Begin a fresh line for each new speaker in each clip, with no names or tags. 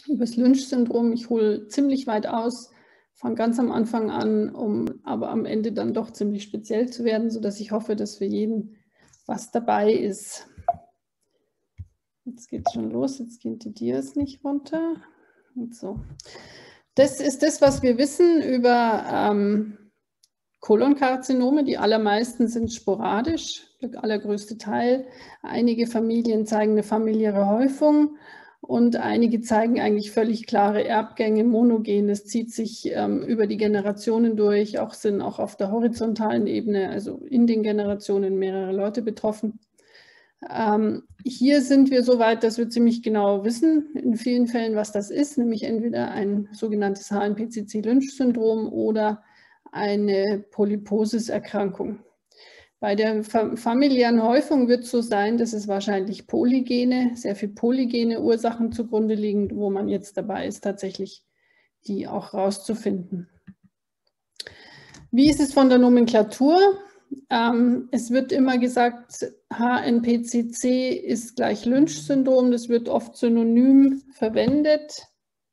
über das Lynch-Syndrom. Ich hole ziemlich weit aus, fange ganz am Anfang an, um aber am Ende dann doch ziemlich speziell zu werden, sodass ich hoffe, dass für jeden was dabei ist. Jetzt geht es schon los, jetzt gehen die Dias nicht runter. Und so. Das ist das, was wir wissen über Kolonkarzinome. Die allermeisten sind sporadisch, der allergrößte Teil. Einige Familien zeigen eine familiäre Häufung und einige zeigen eigentlich völlig klare Erbgänge, monogen. Das zieht sich über die Generationen durch, sind auch auf der horizontalen Ebene, also in den Generationen mehrere Leute betroffen. Hier sind wir so weit, dass wir ziemlich genau wissen, in vielen Fällen, was das ist, nämlich entweder ein sogenanntes HNPCC-Lynch-Syndrom oder eine Polyposis-Erkrankung. Bei der familiären Häufung wird es so sein, dass es wahrscheinlich sehr viel polygene Ursachen zugrunde liegen, wo man jetzt dabei ist, tatsächlich die auch rauszufinden. Wie ist es von der Nomenklatur? Es wird immer gesagt, HNPCC ist gleich Lynch-Syndrom. Das wird oft synonym verwendet.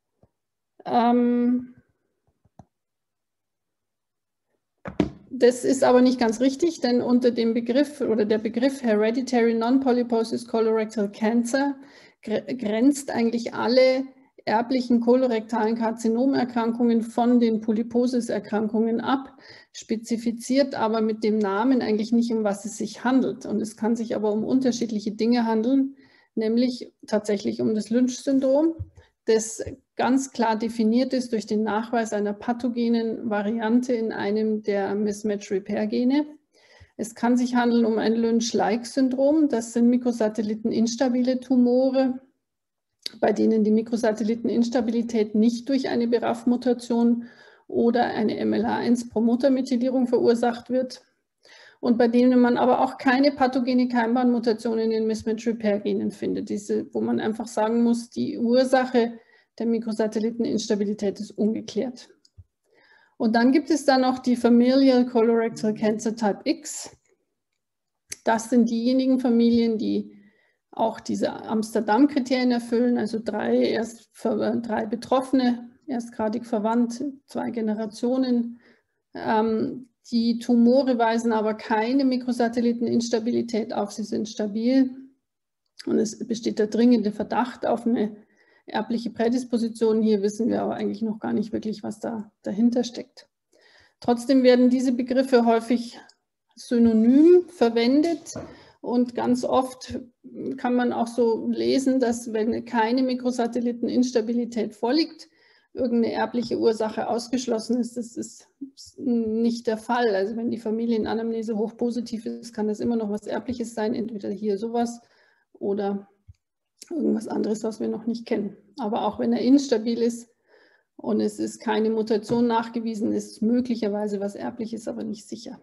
Das ist aber nicht ganz richtig, denn unter dem Begriff oder der Begriff Hereditary Non-Polyposis Colorectal Cancer grenzt eigentlich alle erblichen kolorektalen Karzinomerkrankungen von den Polyposis-Erkrankungen ab, spezifiziert aber mit dem Namen eigentlich nicht, um was es sich handelt. Und es kann sich aber um unterschiedliche Dinge handeln, nämlich tatsächlich um das Lynch-Syndrom, das ganz klar definiert ist durch den Nachweis einer pathogenen Variante in einem der Mismatch-Repair-Gene. Es kann sich handeln um ein Lynch-like-Syndrom. Das sind mikrosatelliteninstabile Tumore, bei denen die Mikrosatelliteninstabilität nicht durch eine BRAF-Mutation oder eine MLA1-Promotermethylierung verursacht wird und bei denen man aber auch keine pathogene Keimbahnmutation in den Mismatch-Repair-Genen findet, wo man einfach sagen muss, die Ursache der Mikrosatelliteninstabilität ist ungeklärt. Und dann gibt es dann noch die Familial Colorectal Cancer Type X. Das sind diejenigen Familien, die auch diese Amsterdam-Kriterien erfüllen, also drei Betroffene, erstgradig verwandt, 2 Generationen. Die Tumore weisen aber keine Mikrosatelliteninstabilität auf, sie sind stabil und es besteht der dringende Verdacht auf eine erbliche Prädisposition. Hier wissen wir aber eigentlich noch gar nicht wirklich, was dahinter steckt. Trotzdem werden diese Begriffe häufig synonym verwendet. Und ganz oft kann man auch so lesen, dass wenn keine Mikrosatelliteninstabilität vorliegt, irgendeine erbliche Ursache ausgeschlossen ist. Das ist nicht der Fall. Also wenn die Familienanamnese hochpositiv ist, kann das immer noch was Erbliches sein, entweder hier sowas oder irgendwas anderes, was wir noch nicht kennen. Aber auch wenn er instabil ist und es ist keine Mutation nachgewiesen, ist möglicherweise was Erbliches, aber nicht sicher.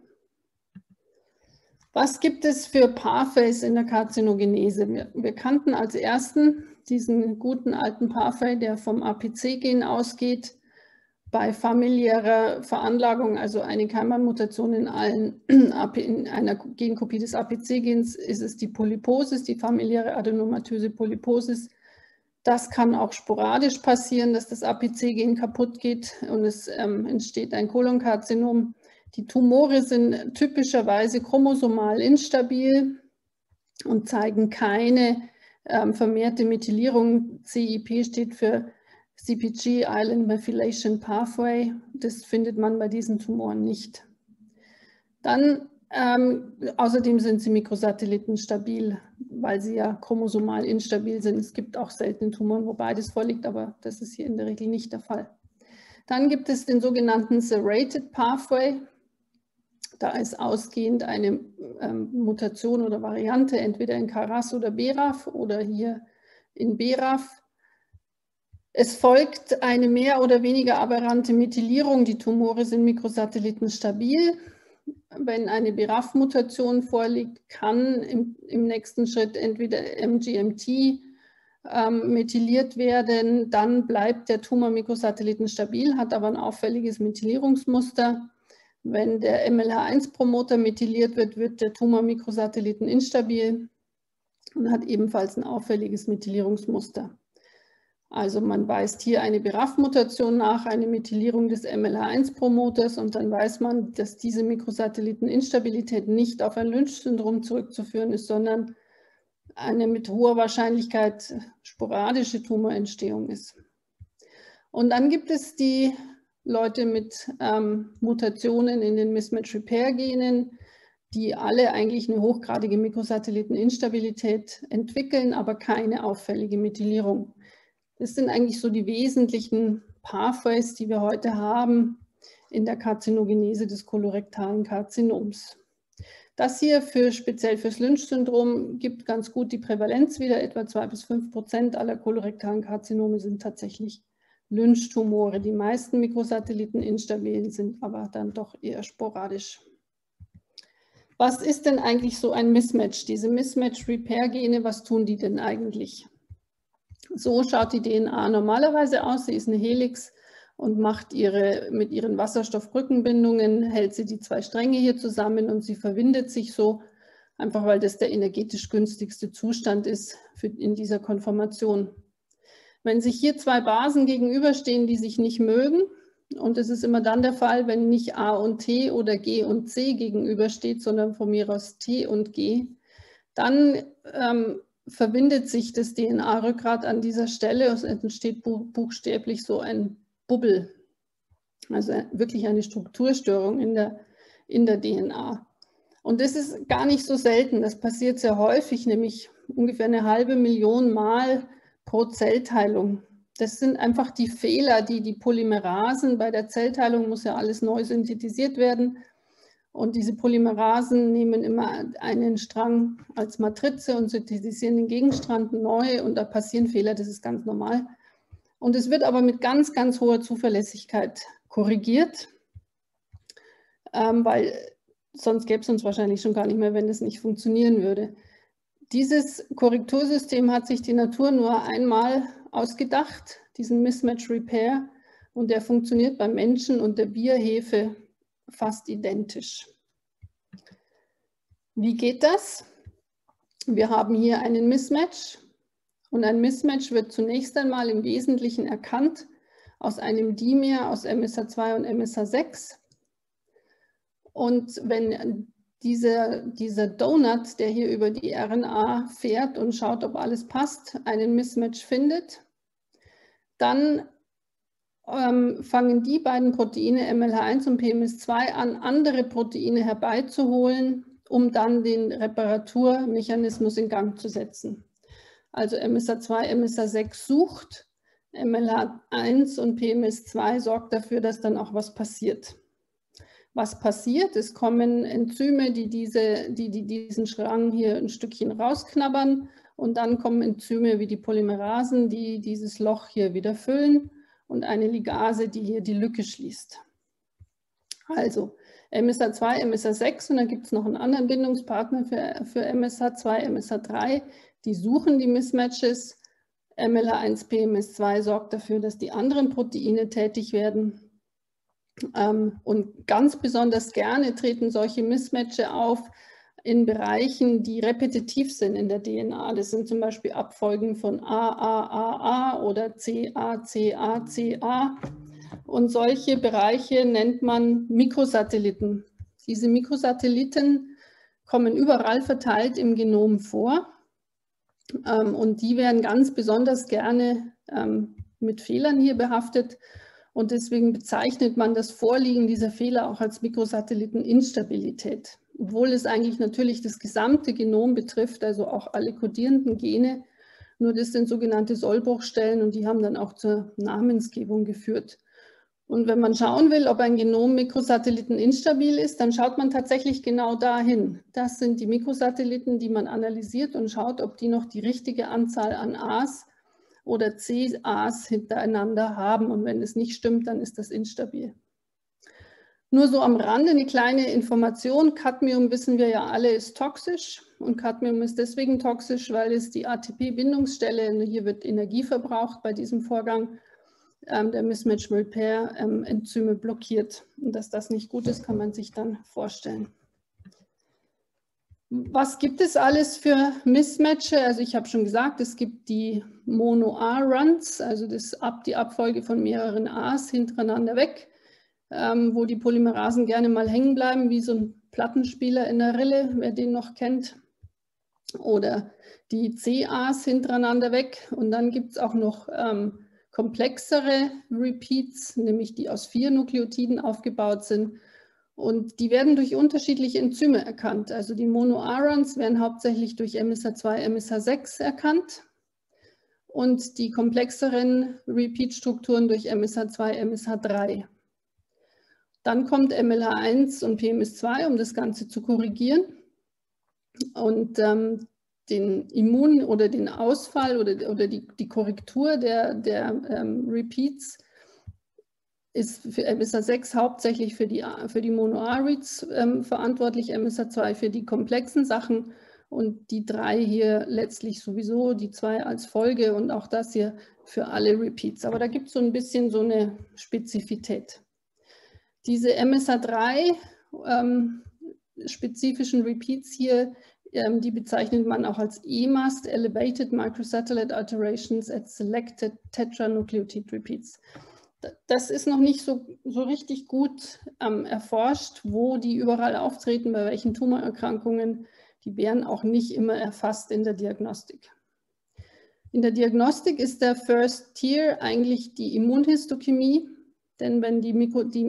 Was gibt es für Pathways in der Karzinogenese? Wir kannten als ersten diesen guten alten Pathway, der vom APC-Gen ausgeht. Bei familiärer Veranlagung, also eine Keimbahnmutation in einer Genkopie des APC-Gens, ist es die Polyposis, die familiäre adenomatöse Polyposis. Das kann auch sporadisch passieren, dass das APC-Gen kaputt geht und es entsteht ein Kolonkarzinom. Die Tumore sind typischerweise chromosomal instabil und zeigen keine vermehrte Methylierung. CIP steht für CpG Island Methylation Pathway. Das findet man bei diesen Tumoren nicht. Dann außerdem sind sie mikrosatellitenstabil, weil sie ja chromosomal instabil sind. Es gibt auch seltene Tumoren, wo beides vorliegt, aber das ist hier in der Regel nicht der Fall. Dann gibt es den sogenannten Serrated Pathway. Da ist ausgehend eine Mutation oder Variante, entweder in KRAS oder BRAF oder hier in BRAF. Es folgt eine mehr oder weniger aberrante Methylierung. Die Tumore sind mikrosatellitenstabil. Wenn eine BRAF-Mutation vorliegt, kann im nächsten Schritt entweder MGMT methyliert werden. Dann bleibt der Tumor mikrosatellitenstabil, hat aber ein auffälliges Methylierungsmuster. Wenn der MLH1-Promoter methyliert wird, wird der Tumor mikrosatelliteninstabil und hat ebenfalls ein auffälliges Methylierungsmuster. Also man weist hier eine BRAF-Mutation nach, eine Methylierung des MLH1-Promoters, und dann weiß man, dass diese Mikrosatelliteninstabilität nicht auf ein Lynch-Syndrom zurückzuführen ist, sondern eine mit hoher Wahrscheinlichkeit sporadische Tumorentstehung ist. Und dann gibt es die Leute mit Mutationen in den Mismatch-Repair-Genen, die alle eigentlich eine hochgradige Mikrosatelliteninstabilität entwickeln, aber keine auffällige Methylierung. Das sind eigentlich so die wesentlichen Pathways, die wir heute haben in der Karzinogenese des kolorektalen Karzinoms. Das hier speziell fürs Lynch-Syndrom gibt ganz gut die Prävalenz wieder. Etwa 2 bis 5% aller kolorektalen Karzinome sind tatsächlich Lynch-Tumore. Die meisten Mikrosatelliten instabil sind aber dann doch eher sporadisch. Was ist denn eigentlich so ein Mismatch? Diese Mismatch-Repair-Gene, was tun die denn eigentlich? So schaut die DNA normalerweise aus. Sie ist eine Helix und macht mit ihren Wasserstoffbrückenbindungen, hält sie die 2 Stränge hier zusammen und sie verwindet sich so, einfach weil das der energetisch günstigste Zustand ist in dieser Konformation. Wenn sich hier 2 Basen gegenüberstehen, die sich nicht mögen, und es ist immer dann der Fall, wenn nicht A und T oder G und C gegenübersteht, sondern von mir aus T und G, dann verbindet sich das DNA-Rückgrat an dieser Stelle. Es entsteht buchstäblich so ein Bubbel, also wirklich eine Strukturstörung in der DNA. Und das ist gar nicht so selten, das passiert sehr häufig, nämlich ungefähr 500.000 Mal pro Zellteilung. Das sind einfach die Fehler, die Polymerasen, bei der Zellteilung muss ja alles neu synthetisiert werden. Und diese Polymerasen nehmen immer einen Strang als Matrize und synthetisieren den Gegenstrang neu, und da passieren Fehler, das ist ganz normal. Und es wird aber mit ganz, ganz hoher Zuverlässigkeit korrigiert, weil sonst gäbe es uns wahrscheinlich schon gar nicht mehr, wenn das nicht funktionieren würde. Dieses Korrektursystem hat sich die Natur nur einmal ausgedacht, diesen Mismatch Repair, und der funktioniert beim Menschen und der Bierhefe fast identisch. Wie geht das? Wir haben hier einen Mismatch, und ein Mismatch wird zunächst einmal im Wesentlichen erkannt aus einem Dimer aus MSH2 und MSH6. Und wenn dieser Donut, der hier über die RNA fährt und schaut, ob alles passt, einen Mismatch findet, dann fangen die beiden Proteine MLH1 und PMS2 an, andere Proteine herbeizuholen, um dann den Reparaturmechanismus in Gang zu setzen. Also MSH2, MSH6 sucht, MLH1 und PMS2 sorgt dafür, dass dann auch was passiert. Was passiert? Es kommen Enzyme, die diesen Strang hier ein Stückchen rausknabbern, und dann kommen Enzyme wie die Polymerasen, die dieses Loch hier wieder füllen, und eine Ligase, die hier die Lücke schließt. Also MSH2, MSH6, und dann gibt es noch einen anderen Bindungspartner für MSH2, MSH3, die suchen die Mismatches. MLH1, PMS2 sorgt dafür, dass die anderen Proteine tätig werden. Und ganz besonders gerne treten solche Mismatches auf in Bereichen, die repetitiv sind in der DNA. Das sind zum Beispiel Abfolgen von A oder CA. Und solche Bereiche nennt man Mikrosatelliten. Diese Mikrosatelliten kommen überall verteilt im Genom vor. Und die werden ganz besonders gerne mit Fehlern hier behaftet. Und deswegen bezeichnet man das Vorliegen dieser Fehler auch als Mikrosatelliteninstabilität, obwohl es eigentlich natürlich das gesamte Genom betrifft, also auch alle kodierenden Gene. Nur das sind sogenannte Sollbruchstellen, und die haben dann auch zur Namensgebung geführt. Und wenn man schauen will, ob ein Genom mikrosatelliteninstabil ist, dann schaut man tatsächlich genau dahin. Das sind die Mikrosatelliten, die man analysiert und schaut, ob die noch die richtige Anzahl an A's oder CAs hintereinander haben. Und wenn es nicht stimmt, dann ist das instabil. Nur so am Rande eine kleine Information. Cadmium, wissen wir ja alle, ist toxisch. Und Cadmium ist deswegen toxisch, weil es die ATP-Bindungsstelle, hier wird Energie verbraucht bei diesem Vorgang, der Mismatch Repair Enzyme blockiert. Und dass das nicht gut ist, kann man sich dann vorstellen. Was gibt es alles für Mismatches? Also ich habe schon gesagt, es gibt die Mono-A-Runs, also die Abfolge von mehreren A's hintereinander weg, wo die Polymerasen gerne mal hängen bleiben, wie so ein Plattenspieler in der Rille, wer den noch kennt. Oder die CAs hintereinander weg. Und dann gibt es auch noch komplexere Repeats, nämlich die aus 4 Nukleotiden aufgebaut sind. Und die werden durch unterschiedliche Enzyme erkannt. Also die Mono-A-Runs werden hauptsächlich durch MSH2, MSH6 erkannt und die komplexeren Repeat-Strukturen durch MSH2, MSH3. Dann kommt MLH1 und PMS2, um das Ganze zu korrigieren. Und den Immun- oder den Ausfall oder die Korrektur der Repeats ist für MSH6 hauptsächlich für die Mono-A-Reads verantwortlich, MSH2 für die komplexen Sachen und die 3 hier letztlich sowieso, die 2 als Folge und auch das hier für alle Repeats. Aber da gibt es so ein bisschen so eine Spezifität. Diese MSH3 spezifischen Repeats hier, die bezeichnet man auch als EMAST, Elevated Microsatellite Alterations at Selected Tetranucleotide Repeats. Das ist noch nicht so richtig gut erforscht, wo die überall auftreten, bei welchen Tumorerkrankungen. Die werden auch nicht immer erfasst in der Diagnostik. In der Diagnostik ist der First Tier eigentlich die Immunhistochemie, denn wenn die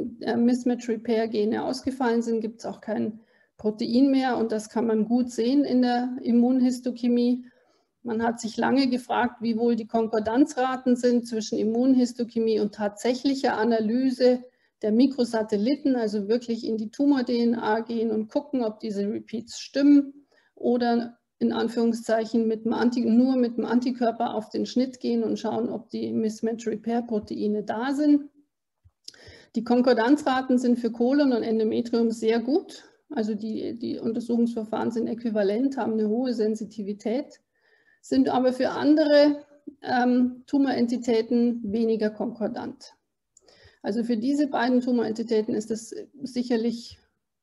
Mismatch-Repair-Gene ausgefallen sind, gibt es auch kein Protein mehr und das kann man gut sehen in der Immunhistochemie. Man hat sich lange gefragt, wie wohl die Konkordanzraten sind zwischen Immunhistochemie und tatsächlicher Analyse der Mikrosatelliten, also wirklich in die Tumor-DNA gehen und gucken, ob diese Repeats stimmen oder in Anführungszeichen nur mit dem Antikörper auf den Schnitt gehen und schauen, ob die Mismatch-Repair-Proteine da sind. Die Konkordanzraten sind für Kolon und Endometrium sehr gut. Also die Untersuchungsverfahren sind äquivalent, haben eine hohe Sensitivität, sind aber für andere Tumorentitäten weniger konkordant. Also für diese beiden Tumorentitäten ist es sicherlich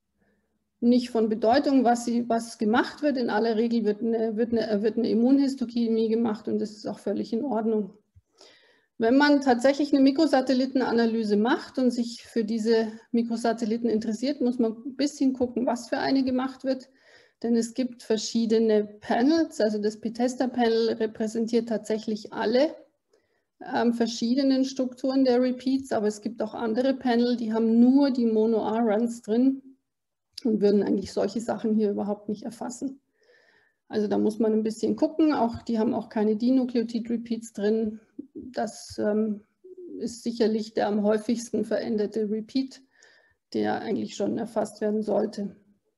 nicht von Bedeutung, was gemacht wird. In aller Regel wird eine Immunhistochemie gemacht und das ist auch völlig in Ordnung. Wenn man tatsächlich eine Mikrosatellitenanalyse macht und sich für diese Mikrosatelliten interessiert, muss man ein bisschen gucken, was für eine gemacht wird. Denn es gibt verschiedene Panels, also das Pitesta-Panel repräsentiert tatsächlich alle verschiedenen Strukturen der Repeats, aber es gibt auch andere Panel, die haben nur die Mono-A-Runs drin und würden eigentlich solche Sachen hier überhaupt nicht erfassen. Also da muss man ein bisschen gucken, die haben auch keine Dinukleotid-Repeats drin. Das ist sicherlich der am häufigsten veränderte Repeat, der eigentlich schon erfasst werden sollte.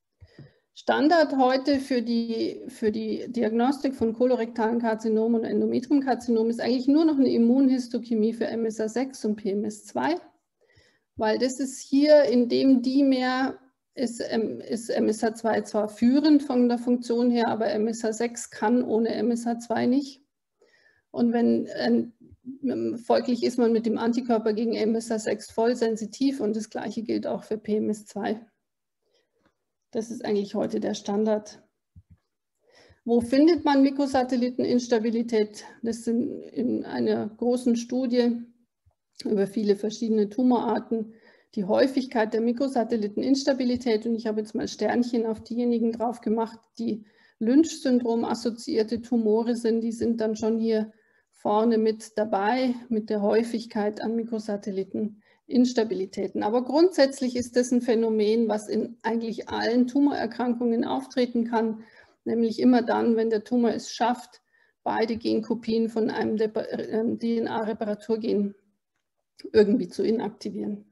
Standard heute für die Diagnostik von kolorektalen Karzinomen und Endometriumkarzinom ist eigentlich nur noch eine Immunhistochemie für MSH6 und PMS2, weil das ist hier in dem Dimer ist MSH2 zwar führend von der Funktion her, aber MSH6 kann ohne MSH2 nicht. Und folglich ist man mit dem Antikörper gegen MSH6 voll sensitiv und das Gleiche gilt auch für PMS2. Das ist eigentlich heute der Standard. Wo findet man Mikrosatelliteninstabilität? Das sind in einer großen Studie über viele verschiedene Tumorarten die Häufigkeit der Mikrosatelliteninstabilität. Und ich habe jetzt mal Sternchen auf diejenigen drauf gemacht, die Lynch-Syndrom-assoziierte Tumore sind. Die sind dann schon hier vorne mit dabei, mit der Häufigkeit an Mikrosatelliteninstabilitäten. Aber grundsätzlich ist das ein Phänomen, was in eigentlich allen Tumorerkrankungen auftreten kann, nämlich immer dann, wenn der Tumor es schafft, beide Genkopien von einem DNA-Reparaturgen irgendwie zu inaktivieren.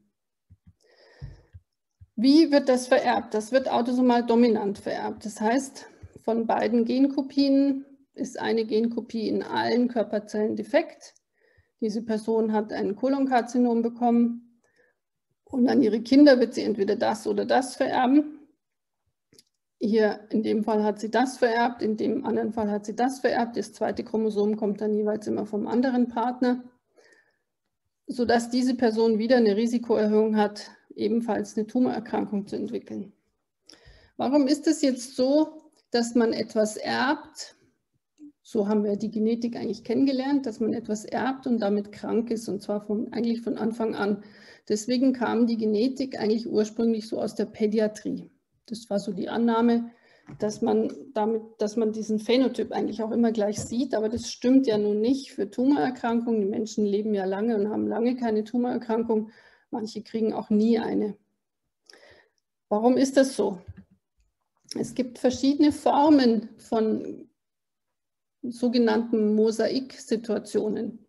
Wie wird das vererbt? Das wird autosomal dominant vererbt. Das heißt, von beiden Genkopien ist eine Genkopie in allen Körperzellen defekt. Diese Person hat ein Kolonkarzinom bekommen und an ihre Kinder wird sie entweder das oder das vererben. Hier in dem Fall hat sie das vererbt, in dem anderen Fall hat sie das vererbt. Das zweite Chromosom kommt dann jeweils immer vom anderen Partner, sodass diese Person wieder eine Risikoerhöhung hat, ebenfalls eine Tumorerkrankung zu entwickeln. Warum ist es jetzt so, dass man etwas erbt. So haben wir die Genetik eigentlich kennengelernt, dass man etwas erbt und damit krank ist, und zwar eigentlich von Anfang an. Deswegen kam die Genetik eigentlich ursprünglich so aus der Pädiatrie. Das war so die Annahme, dass man diesen Phänotyp eigentlich auch immer gleich sieht, aber das stimmt ja nun nicht für Tumorerkrankungen. Die Menschen leben ja lange und haben lange keine Tumorerkrankung. Manche kriegen auch nie eine. Warum ist das so? Es gibt verschiedene Formen von sogenannten Mosaiksituationen.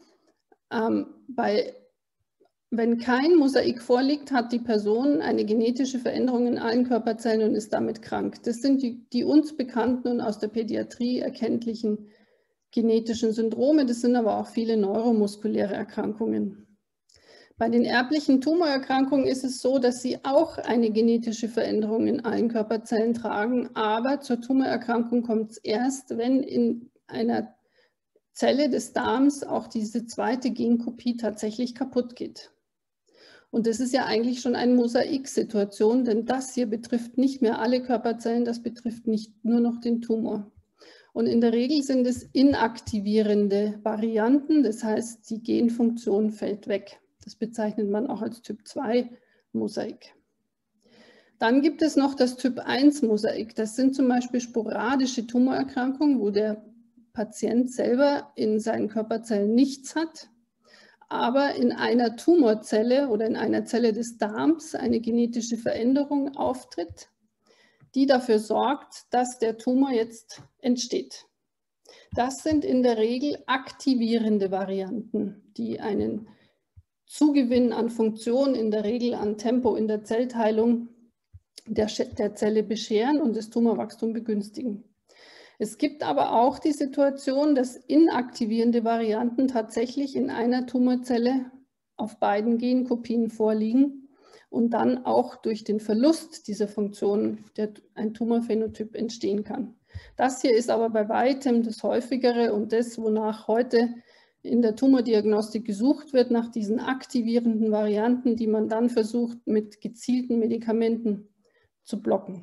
Wenn kein Mosaik vorliegt, hat die Person eine genetische Veränderung in allen Körperzellen und ist damit krank. Das sind die uns bekannten und aus der Pädiatrie erkenntlichen genetischen Syndrome. Das sind aber auch viele neuromuskuläre Erkrankungen. Bei den erblichen Tumorerkrankungen ist es so, dass sie auch eine genetische Veränderung in allen Körperzellen tragen, aber zur Tumorerkrankung kommt es erst, wenn in einer Zelle des Darms auch diese zweite Genkopie tatsächlich kaputt geht. Und das ist ja eigentlich schon eine Mosaiksituation, denn das hier betrifft nicht mehr alle Körperzellen, das betrifft nicht nur noch den Tumor. Und in der Regel sind es inaktivierende Varianten, das heißt, die Genfunktion fällt weg. Das bezeichnet man auch als Typ 2 Mosaik. Dann gibt es noch das Typ 1 Mosaik. Das sind zum Beispiel sporadische Tumorerkrankungen, wo der Patient selber in seinen Körperzellen nichts hat, aber in einer Tumorzelle oder in einer Zelle des Darms eine genetische Veränderung auftritt, die dafür sorgt, dass der Tumor jetzt entsteht. Das sind in der Regel aktivierende Varianten, die einen Zugewinn an Funktion, in der Regel an Tempo in der Zellteilung der Zelle bescheren und das Tumorwachstum begünstigen. Es gibt aber auch die Situation, dass inaktivierende Varianten tatsächlich in einer Tumorzelle auf beiden Genkopien vorliegen und dann auch durch den Verlust dieser Funktion ein Tumorphänotyp entstehen kann. Das hier ist aber bei weitem das häufigere und das, wonach heute in der Tumordiagnostik gesucht wird, nach diesen aktivierenden Varianten, die man dann versucht, mit gezielten Medikamenten zu blocken.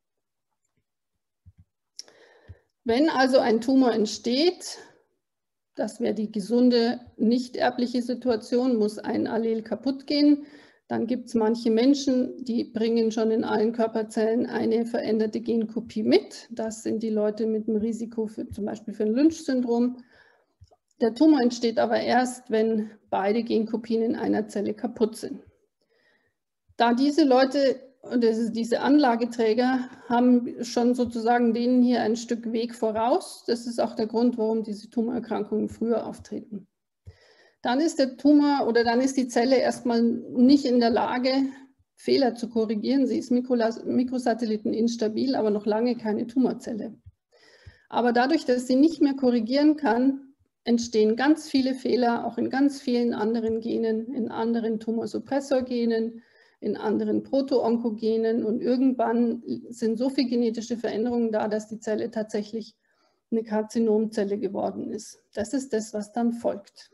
Wenn also ein Tumor entsteht, das wäre die gesunde, nicht erbliche Situation, muss ein Allel kaputt gehen, dann gibt es manche Menschen, die bringen schon in allen Körperzellen eine veränderte Genkopie mit. Das sind die Leute mit dem Risiko zum Beispiel für ein Lynch-Syndrom. Der Tumor entsteht aber erst, wenn beide Genkopien in einer Zelle kaputt sind. Da diese Leute, diese Anlageträger haben schon sozusagen denen hier ein Stück Weg voraus. Das ist auch der Grund, warum diese Tumorerkrankungen früher auftreten. Dann ist der Tumor oder dann ist die Zelle erstmal nicht in der Lage, Fehler zu korrigieren. Sie ist mikrosatelliteninstabil, aber noch lange keine Tumorzelle. Aber dadurch, dass sie nicht mehr korrigieren kann, entstehen ganz viele Fehler, auch in ganz vielen anderen Genen, in anderen Tumorsuppressorgenen, in anderen Proto-Onkogenen und irgendwann sind so viele genetische Veränderungen da, dass die Zelle tatsächlich eine Karzinomzelle geworden ist. Das ist das, was dann folgt.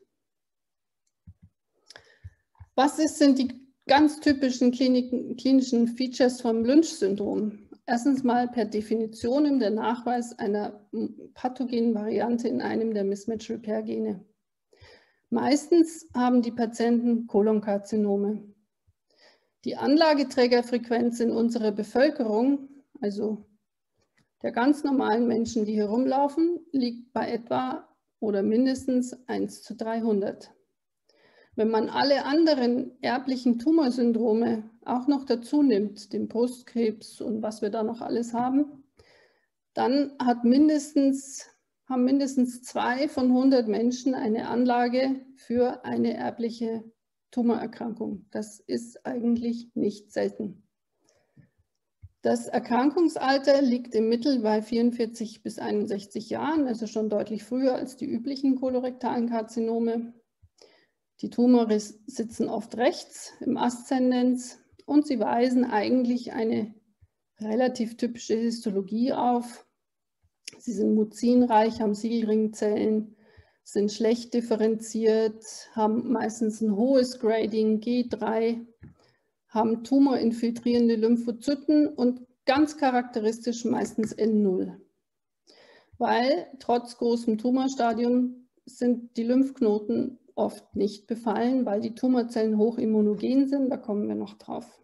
Was sind die ganz typischen klinischen Features vom Lynch-Syndrom? Erstens mal per Definition der Nachweis einer pathogenen Variante in einem der Mismatch-Repair-Gene. Meistens haben die Patienten Kolonkarzinome. Die Anlageträgerfrequenz in unserer Bevölkerung, also der ganz normalen Menschen, die hier rumlaufen, liegt bei etwa oder mindestens 1:300. Wenn man alle anderen erblichen Tumorsyndrome auch noch dazu nimmt, den Brustkrebs und was wir da noch alles haben, dann haben mindestens 2 von 100 Menschen eine Anlage für eine erbliche Tumorerkrankung. Das ist eigentlich nicht selten. Das Erkrankungsalter liegt im Mittel bei 44 bis 61 Jahren, also schon deutlich früher als die üblichen kolorektalen Karzinome. Die Tumore sitzen oft rechts im Aszendenz und sie weisen eigentlich eine relativ typische Histologie auf. Sie sind mucinreich, haben Siegelringzellen, sind schlecht differenziert, haben meistens ein hohes Grading, G3, haben tumorinfiltrierende Lymphozyten und ganz charakteristisch meistens N0. Weil trotz großem Tumorstadium sind die Lymphknoten oft nicht befallen, weil die Tumorzellen hochimmunogen sind. Da kommen wir noch drauf.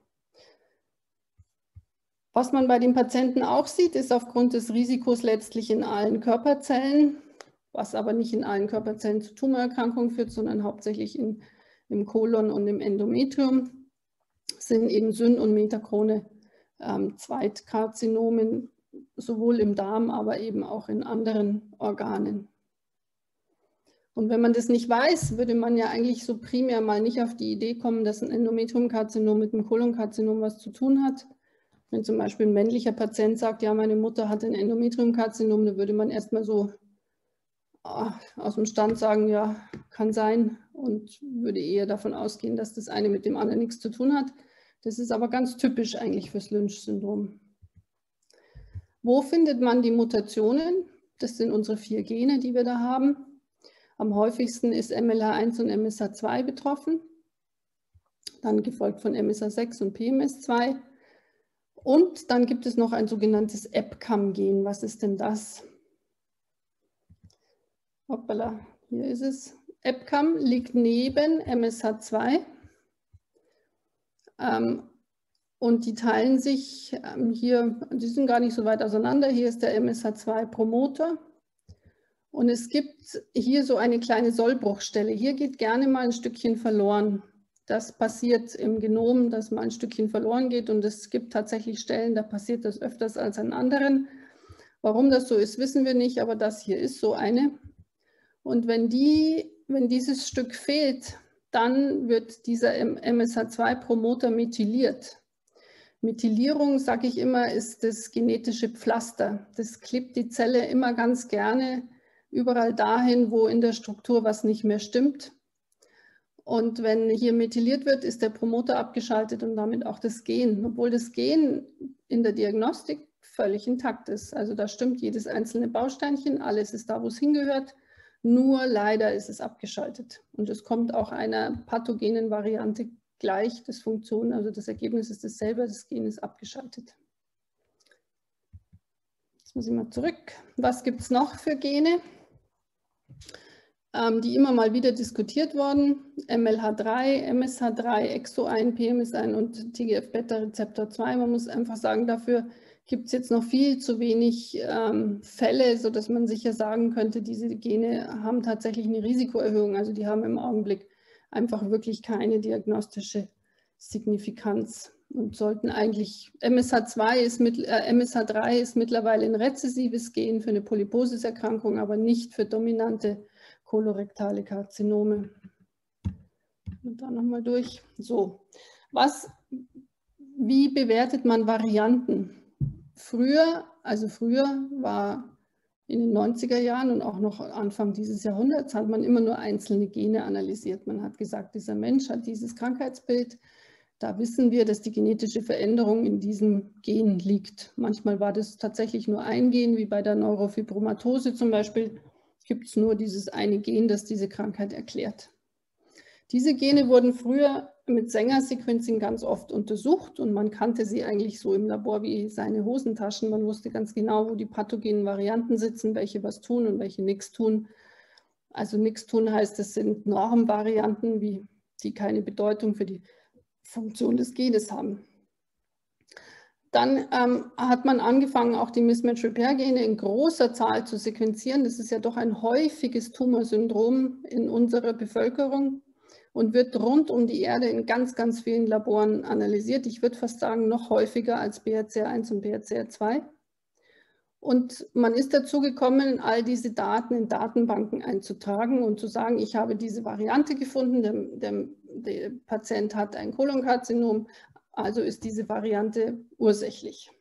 Was man bei den Patienten auch sieht, ist aufgrund des Risikos letztlich in allen Körperzellen, was aber nicht in allen Körperzellen zu Tumorerkrankungen führt, sondern hauptsächlich im Kolon und im Endometrium, sind eben Syn- und Metakrone Zweitkarzinomen, sowohl im Darm, aber eben auch in anderen Organen. Und wenn man das nicht weiß, würde man ja eigentlich so primär mal nicht auf die Idee kommen, dass ein Endometriumkarzinom mit einem Kolonkarzinom was zu tun hat. Wenn zum Beispiel ein männlicher Patient sagt, ja, meine Mutter hat ein Endometriumkarzinom, dann würde man erstmal so aus dem Stand sagen, ja, kann sein, und würde eher davon ausgehen, dass das eine mit dem anderen nichts zu tun hat. Das ist aber ganz typisch eigentlich fürs Lynch-Syndrom. Wo findet man die Mutationen? Das sind unsere 4 Gene, die wir da haben. Am häufigsten ist MLH1 und MSH2 betroffen, dann gefolgt von MSH6 und PMS2. Und dann gibt es noch ein sogenanntes EpCAM-Gen. Was ist denn das? Hoppala, hier ist es. EpCAM liegt neben MSH2. Und die teilen sich hier, die sind gar nicht so weit auseinander. Hier ist der MSH2-Promoter. Und es gibt hier so eine kleine Sollbruchstelle. Hier geht gerne mal ein Stückchen verloren. Das passiert im Genom, dass mal ein Stückchen verloren geht. Und es gibt tatsächlich Stellen, da passiert das öfters als an anderen. Warum das so ist, wissen wir nicht, aber das hier ist so eine. Und wenn dieses Stück fehlt, dann wird dieser MSH2-Promoter methyliert. Methylierung, sage ich immer, ist das genetische Pflaster. Das klebt die Zelle immer ganz gerne überall dahin, wo in der Struktur was nicht mehr stimmt. Und wenn hier methyliert wird, ist der Promoter abgeschaltet und damit auch das Gen, obwohl das Gen in der Diagnostik völlig intakt ist. Also da stimmt jedes einzelne Bausteinchen, alles ist da, wo es hingehört, nur leider ist es abgeschaltet. Und es kommt auch einer pathogenen Variante gleich, das Funktion, also das Ergebnis ist dasselbe, das Gen ist abgeschaltet. Jetzt muss ich mal zurück. Was gibt es noch für Gene, die immer mal wieder diskutiert wurden? MLH3, MSH3, Exo1, PMS1 und TGF-Beta-Rezeptor 2. Man muss einfach sagen, dafür gibt es jetzt noch viel zu wenig Fälle, sodass man sicher sagen könnte, diese Gene haben tatsächlich eine Risikoerhöhung. Also die haben im Augenblick einfach wirklich keine diagnostische Signifikanz und sollten eigentlich, MSH3 ist mittlerweile ein rezessives Gen für eine Polyposis-Erkrankung, aber nicht für dominante kolorektale Karzinome. Und da nochmal durch. So, wie bewertet man Varianten? Früher war in den 90er Jahren und auch noch Anfang dieses Jahrhunderts hat man immer nur einzelne Gene analysiert. Man hat gesagt, dieser Mensch hat dieses Krankheitsbild. Da wissen wir, dass die genetische Veränderung in diesem Gen liegt. Manchmal war das tatsächlich nur ein Gen, wie bei der Neurofibromatose zum Beispiel. Gibt es nur dieses eine Gen, das diese Krankheit erklärt. Diese Gene wurden früher mit Sanger-Sequencing ganz oft untersucht und man kannte sie eigentlich so im Labor wie seine Hosentaschen. Man wusste ganz genau, wo die pathogenen Varianten sitzen, welche was tun und welche nichts tun. Also nichts tun heißt, es sind Normvarianten, die keine Bedeutung für die Funktion des Genes haben. Dann hat man angefangen, auch die Mismatch-Repair-Gene in großer Zahl zu sequenzieren. Das ist ja doch ein häufiges Tumorsyndrom in unserer Bevölkerung und wird rund um die Erde in ganz, ganz vielen Laboren analysiert. Ich würde fast sagen, noch häufiger als BRCA1 und BRCA2. Und man ist dazu gekommen, all diese Daten in Datenbanken einzutragen und zu sagen, ich habe diese Variante gefunden, der Patient hat ein Kolonkarzinom, also ist diese Variante ursächlich.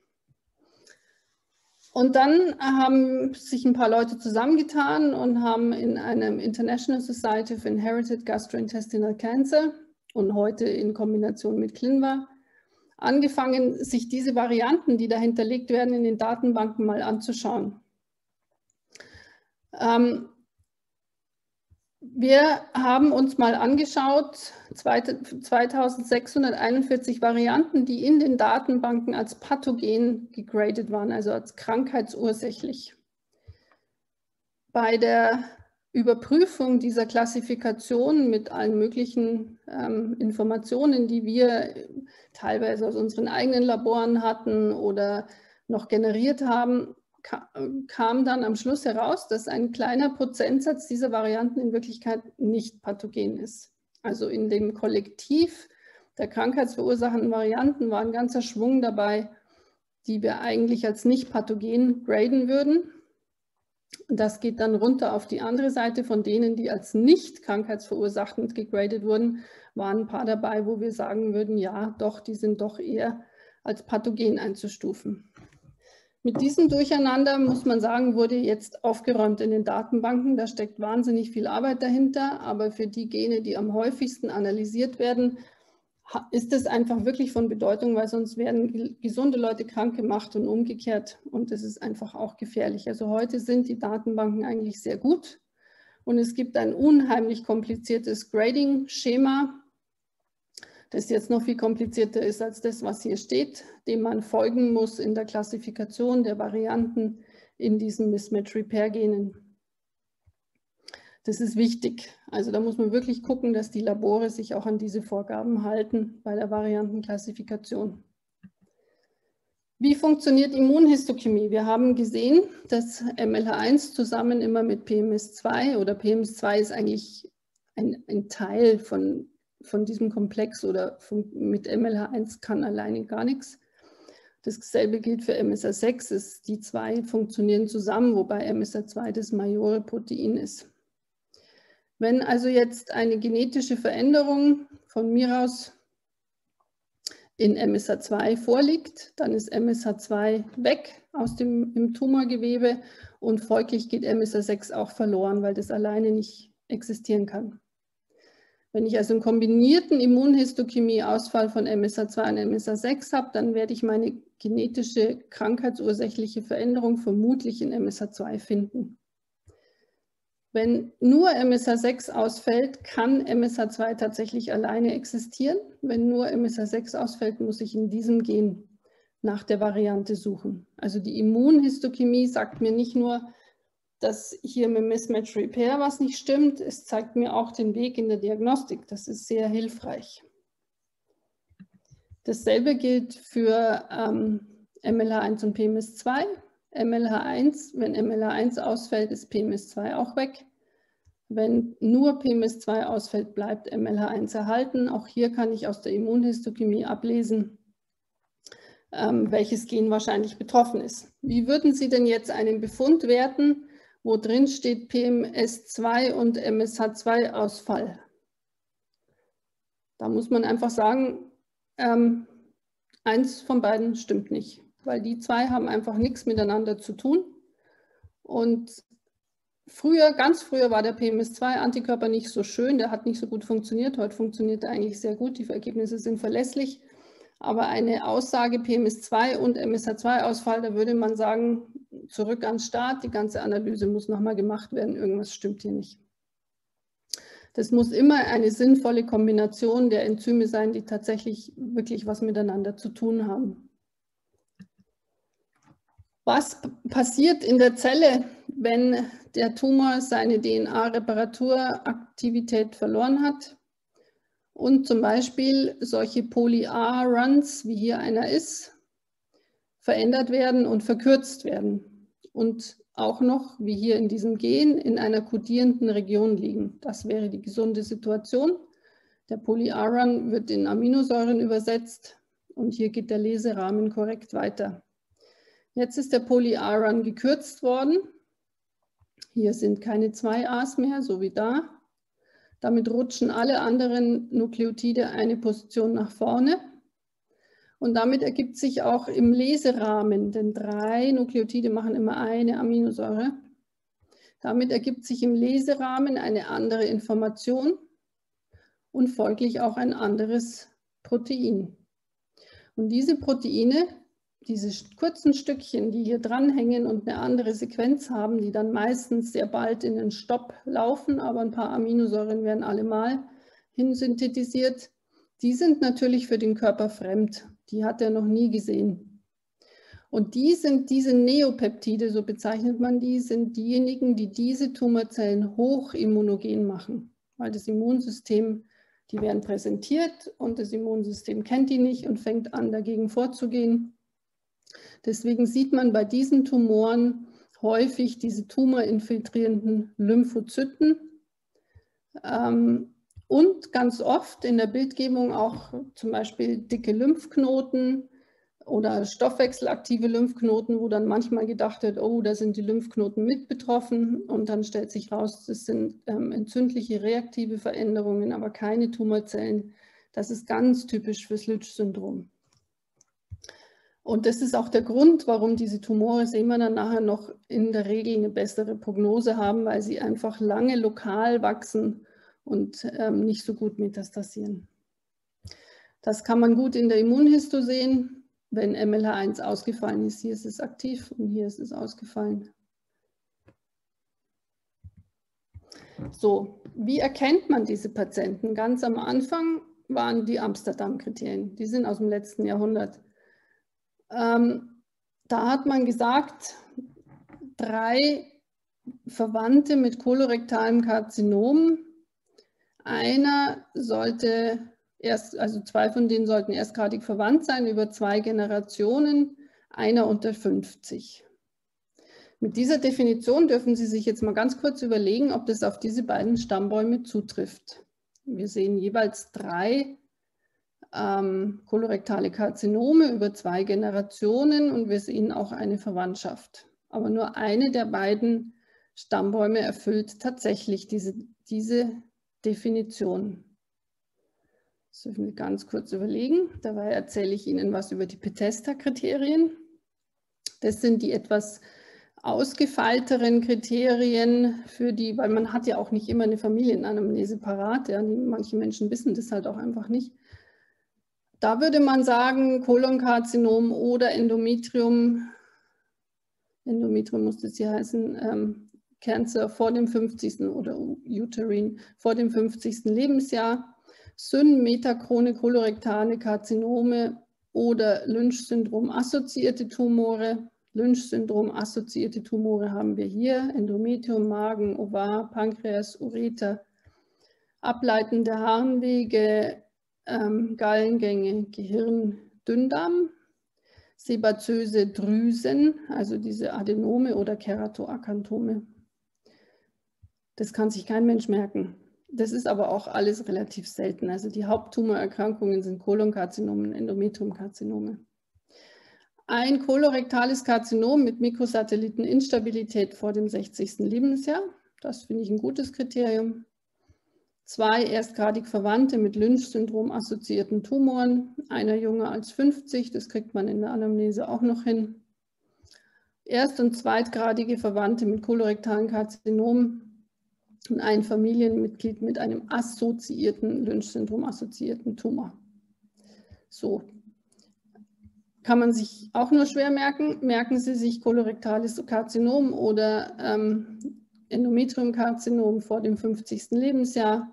Und dann haben sich ein paar Leute zusammengetan und haben in einem International Society for Inherited Gastrointestinal Cancer und heute in Kombination mit ClinVar angefangen, sich diese Varianten, die da hinterlegt werden, in den Datenbanken mal anzuschauen. Wir haben uns mal angeschaut, 2641 Varianten, die in den Datenbanken als pathogen gegradet waren, also als krankheitsursächlich. Bei der Überprüfung dieser Klassifikation mit allen möglichen Informationen, die wir teilweise aus unseren eigenen Laboren hatten oder noch generiert haben, kam dann am Schluss heraus, dass ein kleiner Prozentsatz dieser Varianten in Wirklichkeit nicht pathogen ist. Also in dem Kollektiv der krankheitsverursachenden Varianten war ein ganzer Schwung dabei, die wir eigentlich als nicht pathogen graden würden. Das geht dann runter auf die andere Seite. Von denen, die als nicht krankheitsverursachend gegradet wurden, waren ein paar dabei, wo wir sagen würden, ja, doch, die sind doch eher als pathogen einzustufen. Mit diesem Durcheinander, muss man sagen, wurde jetzt aufgeräumt in den Datenbanken. Da steckt wahnsinnig viel Arbeit dahinter, aber für die Gene, die am häufigsten analysiert werden, ist es einfach wirklich von Bedeutung, weil sonst werden gesunde Leute krank gemacht und umgekehrt. Und das ist einfach auch gefährlich. Also heute sind die Datenbanken eigentlich sehr gut. Und es gibt ein unheimlich kompliziertes Grading-Schema, das jetzt noch viel komplizierter ist als das, was hier steht, dem man folgen muss in der Klassifikation der Varianten in diesen Mismatch-Repair-Genen. Das ist wichtig. Also da muss man wirklich gucken, dass die Labore sich auch an diese Vorgaben halten bei der Variantenklassifikation. Wie funktioniert Immunhistochemie? Wir haben gesehen, dass MLH1 zusammen immer mit PMS2 oder PMS2 ist eigentlich ein Teil von diesem Komplex oder mit MLH1 kann alleine gar nichts. Dasselbe gilt für MSH6. Die zwei funktionieren zusammen, wobei MSH2 das majore Protein ist. Wenn also jetzt eine genetische Veränderung von mir aus in MSH2 vorliegt, dann ist MSH2 weg im Tumorgewebe und folglich geht MSH6 auch verloren, weil das alleine nicht existieren kann. Wenn ich also einen kombinierten Immunhistochemie-Ausfall von MSH2 und MSH6 habe, dann werde ich meine genetische krankheitsursächliche Veränderung vermutlich in MSH2 finden. Wenn nur MSH6 ausfällt, kann MSH2 tatsächlich alleine existieren. Wenn nur MSH6 ausfällt, muss ich in diesem Gen nach der Variante suchen. Also die Immunhistochemie sagt mir nicht nur, dass hier mit Mismatch Repair was nicht stimmt, es zeigt mir auch den Weg in der Diagnostik. Das ist sehr hilfreich. Dasselbe gilt für MLH1 und PMS2. MLH1, wenn MLH1 ausfällt, ist PMS2 auch weg. Wenn nur PMS2 ausfällt, bleibt MLH1 erhalten. Auch hier kann ich aus der Immunhistochemie ablesen, welches Gen wahrscheinlich betroffen ist. Wie würden Sie denn jetzt einen Befund werten, wo drin steht PMS2 und MSH2-Ausfall? Da muss man einfach sagen, eins von beiden stimmt nicht, weil die zwei haben einfach nichts miteinander zu tun. Und ganz früher war der PMS2-Antikörper nicht so schön, der hat nicht so gut funktioniert. Heute funktioniert er eigentlich sehr gut, die Ergebnisse sind verlässlich. Aber eine Aussage PMS2 und MSH2-Ausfall, da würde man sagen, zurück ans Start, die ganze Analyse muss nochmal gemacht werden, irgendwas stimmt hier nicht. Das muss immer eine sinnvolle Kombination der Enzyme sein, die tatsächlich wirklich was miteinander zu tun haben. Was passiert in der Zelle, wenn der Tumor seine DNA-Reparaturaktivität verloren hat und zum Beispiel solche Poly-A-Runs, wie hier einer ist, verändert werden und verkürzt werden und auch noch, wie hier in diesem Gen, in einer kodierenden Region liegen? Das wäre die gesunde Situation. Der Poly-A-Run wird in Aminosäuren übersetzt und hier geht der Leserahmen korrekt weiter. Jetzt ist der Poly-A-Run gekürzt worden. Hier sind keine 2 A's mehr, so wie da. Damit rutschen alle anderen Nukleotide eine Position nach vorne. Und damit ergibt sich auch im Leserahmen, denn 3 Nukleotide machen immer eine Aminosäure. Damit ergibt sich im Leserahmen eine andere Information und folglich auch ein anderes Protein. Und diese Proteine diese kurzen Stückchen, die hier dranhängen und eine andere Sequenz haben, die dann meistens sehr bald in den Stopp laufen, aber ein paar Aminosäuren werden allemal hinsynthetisiert, die sind natürlich für den Körper fremd. Die hat er noch nie gesehen. Und diese Neopeptide, so bezeichnet man die, sind diejenigen, die diese Tumorzellen hochimmunogen machen, weil das Immunsystem, die werden präsentiert und das Immunsystem kennt die nicht und fängt an, dagegen vorzugehen. Deswegen sieht man bei diesen Tumoren häufig diese tumorinfiltrierenden Lymphozyten und ganz oft in der Bildgebung auch zum Beispiel dicke Lymphknoten oder stoffwechselaktive Lymphknoten, wo dann manchmal gedacht wird, oh, da sind die Lymphknoten mit betroffen und dann stellt sich raus, das sind entzündliche reaktive Veränderungen, aber keine Tumorzellen. Das ist ganz typisch fürs Lynch-Syndrom. Und das ist auch der Grund, warum diese Tumore, sehen wir dann nachher noch, in der Regel eine bessere Prognose haben, weil sie einfach lange lokal wachsen und nicht so gut metastasieren. Das kann man gut in der Immunhisto sehen, wenn MLH1 ausgefallen ist. Hier ist es aktiv und hier ist es ausgefallen. So, wie erkennt man diese Patienten? Ganz am Anfang waren die Amsterdam-Kriterien. Die sind aus dem letzten Jahrhundert. Da hat man gesagt, 3 Verwandte mit kolorektalem Karzinom. Einer sollte also 2 von denen sollten erstgradig verwandt sein, über 2 Generationen, einer unter 50. Mit dieser Definition dürfen Sie sich jetzt mal ganz kurz überlegen, ob das auf diese beiden Stammbäume zutrifft. Wir sehen jeweils 3 kolorektale Karzinome über 2 Generationen und wir sehen auch eine Verwandtschaft. Aber nur eine der beiden Stammbäume erfüllt tatsächlich diese Definition. Das dürfen wir ganz kurz überlegen. Dabei erzähle ich Ihnen was über die Bethesda-Kriterien. Das sind die etwas ausgefeilteren Kriterien für die, weil man hat ja auch nicht immer eine Familienanamnese parat. Ja. Manche Menschen wissen das halt auch einfach nicht. Da würde man sagen, Kolonkarzinom oder Endometrium muss das hier heißen, Cancer vor dem 50. oder Uterine vor dem 50. Lebensjahr, SYN, metachrone kolorektale Karzinome oder Lynch-Syndrom assoziierte Tumore. Lynch-Syndrom assoziierte Tumore haben wir hier, Endometrium, Magen, Ovar, Pankreas, Ureter, ableitende Harnwege, Gallengänge, Gehirn, Dünndarm, sebazöse Drüsen, also diese Adenome oder Keratoakanthome. Das kann sich kein Mensch merken. Das ist aber auch alles relativ selten. Also die Haupttumorerkrankungen sind Kolonkarzinome und Endometriumkarzinome. Ein kolorektales Karzinom mit Mikrosatelliteninstabilität vor dem 60. Lebensjahr, das finde ich ein gutes Kriterium. 2 erstgradig Verwandte mit Lynch-Syndrom assoziierten Tumoren, einer jünger als 50, das kriegt man in der Anamnese auch noch hin. Erst- und zweitgradige Verwandte mit kolorektalen Karzinom und ein Familienmitglied mit einem assoziierten Lynch-Syndrom assoziierten Tumor. So, kann man sich auch nur schwer merken. Merken Sie sich kolorektales Karzinom oder Endometriumkarzinom vor dem 50. Lebensjahr,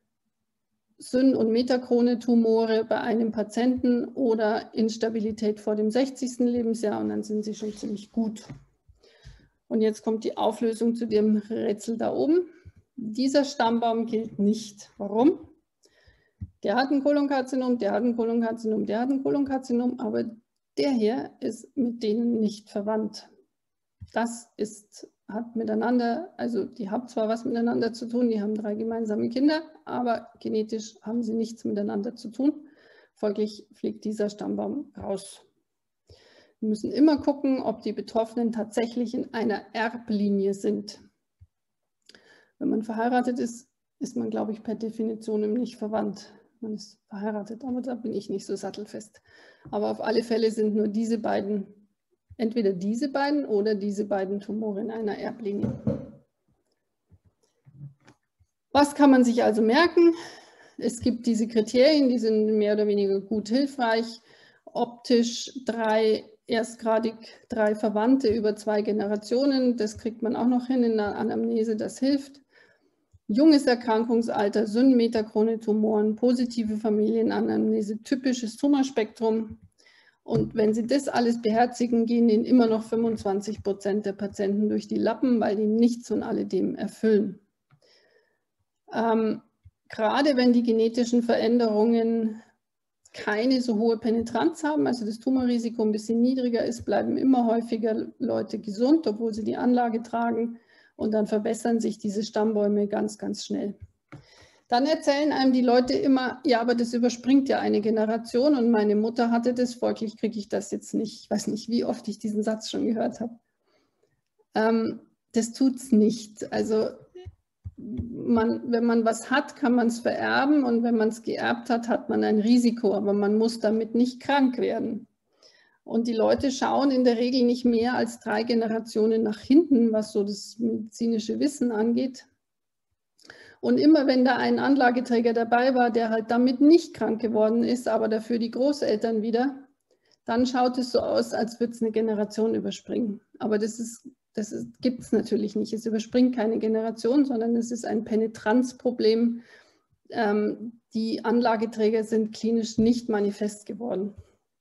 SYN- und metachrone Tumore bei einem Patienten oder Instabilität vor dem 60. Lebensjahr und dann sind Sie schon ziemlich gut. Und jetzt kommt die Auflösung zu dem Rätsel da oben. Dieser Stammbaum gilt nicht. Warum? Der hat ein Kolonkarzinom, der hat ein Kolonkarzinom, der hat ein Kolonkarzinom, aber der hier ist mit denen nicht verwandt. Das hat miteinander, also die haben zwar was miteinander zu tun, die haben 3 gemeinsame Kinder, aber genetisch haben sie nichts miteinander zu tun. Folglich fliegt dieser Stammbaum raus. Wir müssen immer gucken, ob die Betroffenen tatsächlich in einer Erblinie sind. Wenn man verheiratet ist, ist man, glaube ich, per Definition nicht verwandt. Man ist verheiratet, aber da bin ich nicht so sattelfest. Aber auf alle Fälle sind nur diese beiden, entweder diese beiden oder diese beiden Tumore in einer Erblinie. Was kann man sich also merken? Es gibt diese Kriterien, die sind mehr oder weniger gut hilfreich. Optisch 3 erstgradig 3 Verwandte über 2 Generationen. Das kriegt man auch noch hin in der Anamnese, das hilft. Junges Erkrankungsalter, Synnmetachrone Tumoren, positive Familienanamnese, typisches Tumorspektrum. Und wenn Sie das alles beherzigen, gehen Ihnen immer noch 25% der Patienten durch die Lappen, weil die nichts von alledem erfüllen. Gerade wenn die genetischen Veränderungen keine so hohe Penetranz haben, also das Tumorrisiko ein bisschen niedriger ist, bleiben immer häufiger Leute gesund, obwohl sie die Anlage tragen, und dann verbessern sich diese Stammbäume ganz, ganz schnell. Dann erzählen einem die Leute immer, ja, aber das überspringt ja eine Generation und meine Mutter hatte das, folglich kriege ich das jetzt nicht. Ich weiß nicht, wie oft ich diesen Satz schon gehört habe. Das tut es nicht. Also wenn man was hat, kann man es vererben, und wenn man es geerbt hat, hat man ein Risiko, aber man muss damit nicht krank werden. Und die Leute schauen in der Regel nicht mehr als 3 Generationen nach hinten, was so das medizinische Wissen angeht. Und immer wenn da ein Anlageträger dabei war, der halt damit nicht krank geworden ist, aber dafür die Großeltern wieder, dann schaut es so aus, als würde es eine Generation überspringen. Aber das gibt es natürlich nicht. Es überspringt keine Generation, sondern es ist ein Penetranzproblem. Die Anlageträger sind klinisch nicht manifest geworden.